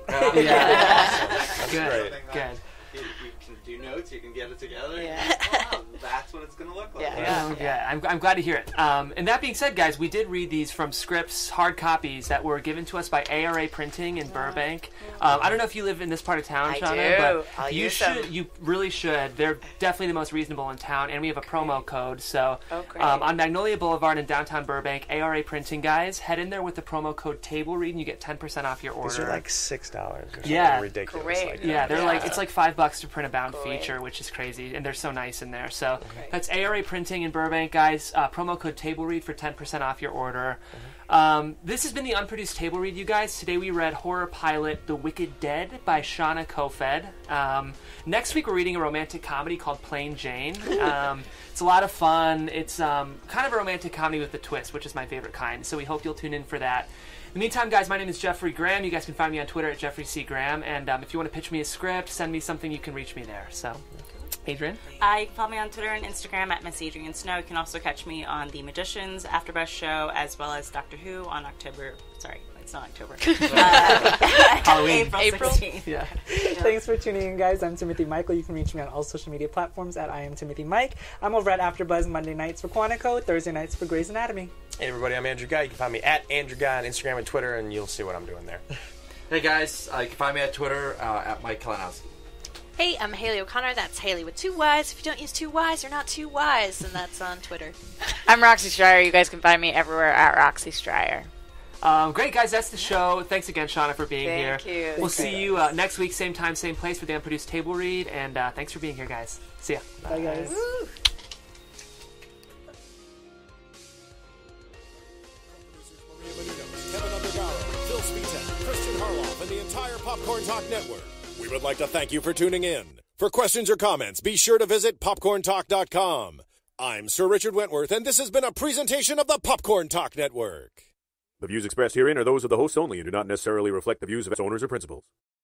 Yeah. Good. Good. You can do notes. You can get it together. Yeah. Wow, that's what it's going to look like. Yeah. I'm glad to hear it. And that being said, guys, we did read these from scripts, hard copies that were given to us by ARA Printing in Burbank. I don't know if you live in this part of town, I Shauna, do. but I'll you use should. them. You really should. They're definitely the most reasonable in town, and we have a promo code. So great. on Magnolia Boulevard in downtown Burbank, ARA Printing, guys, head in there with the promo code Table Read, and you get 10% off your order. These are like $6 or something Yeah. ridiculous. Great. Like Yeah, that. they're like it's like $5 to print a bound Great. feature, which is crazy, and they're so nice in there. So that's ARA Printing in Burbank, guys. Promo code Table Read for 10% off your order. This has been the Unproduced Table Read, you guys. Today we read horror pilot The Wicked Dead by Seana Kofoed. Next week we're reading a romantic comedy called Plain Jane. It's a lot of fun. It's kind of a romantic comedy with a twist, which is my favorite kind. So we hope you'll tune in for that. In the meantime, guys, my name is Jeffrey Graham. You guys can find me on Twitter at Jeffrey C. Graham. And if you want to pitch me a script, send me something, you can reach me there. So, Adrian? You can follow me on Twitter and Instagram at Miss Adrian Snow. You can also catch me on The Magicians AfterBuzz show, as well as Doctor Who on October. Sorry, it's not October. Halloween. April 16th. Yeah. Thanks for tuning in, guys. I'm Timothy Michael. You can reach me on all social media platforms at I am Timothy Mike. I'm over at AfterBuzz Monday nights for Quantico, Thursday nights for Grey's Anatomy. Hey everybody, I'm Andrew Guy. You can find me at Andrew Guy on Instagram and Twitter, and you'll see what I'm doing there. Hey guys, you can find me at Twitter at Mike Kalinowski. Hey, I'm Haley O'Connor. That's Haley with 2 Y's. If you don't use 2 Y's, you're not 2 Y's, and that's on Twitter. I'm Roxy Stryer. You guys can find me everywhere at Roxy Stryer. Great, guys. That's the show. Thanks again, Shauna, for being here. Thank you. We'll see you next week, same time, same place for the Unproduced Table Read. And thanks for being here, guys. See ya. Bye, guys. Kevin Undergaro, Phil Spitek, Christian Harloff, and the entire Popcorn Talk Network. We would like to thank you for tuning in. For questions or comments, be sure to visit popcorntalk.com. I'm Sir Richard Wentworth, and this has been a presentation of the Popcorn Talk Network. The views expressed herein are those of the hosts only and do not necessarily reflect the views of its owners or principals.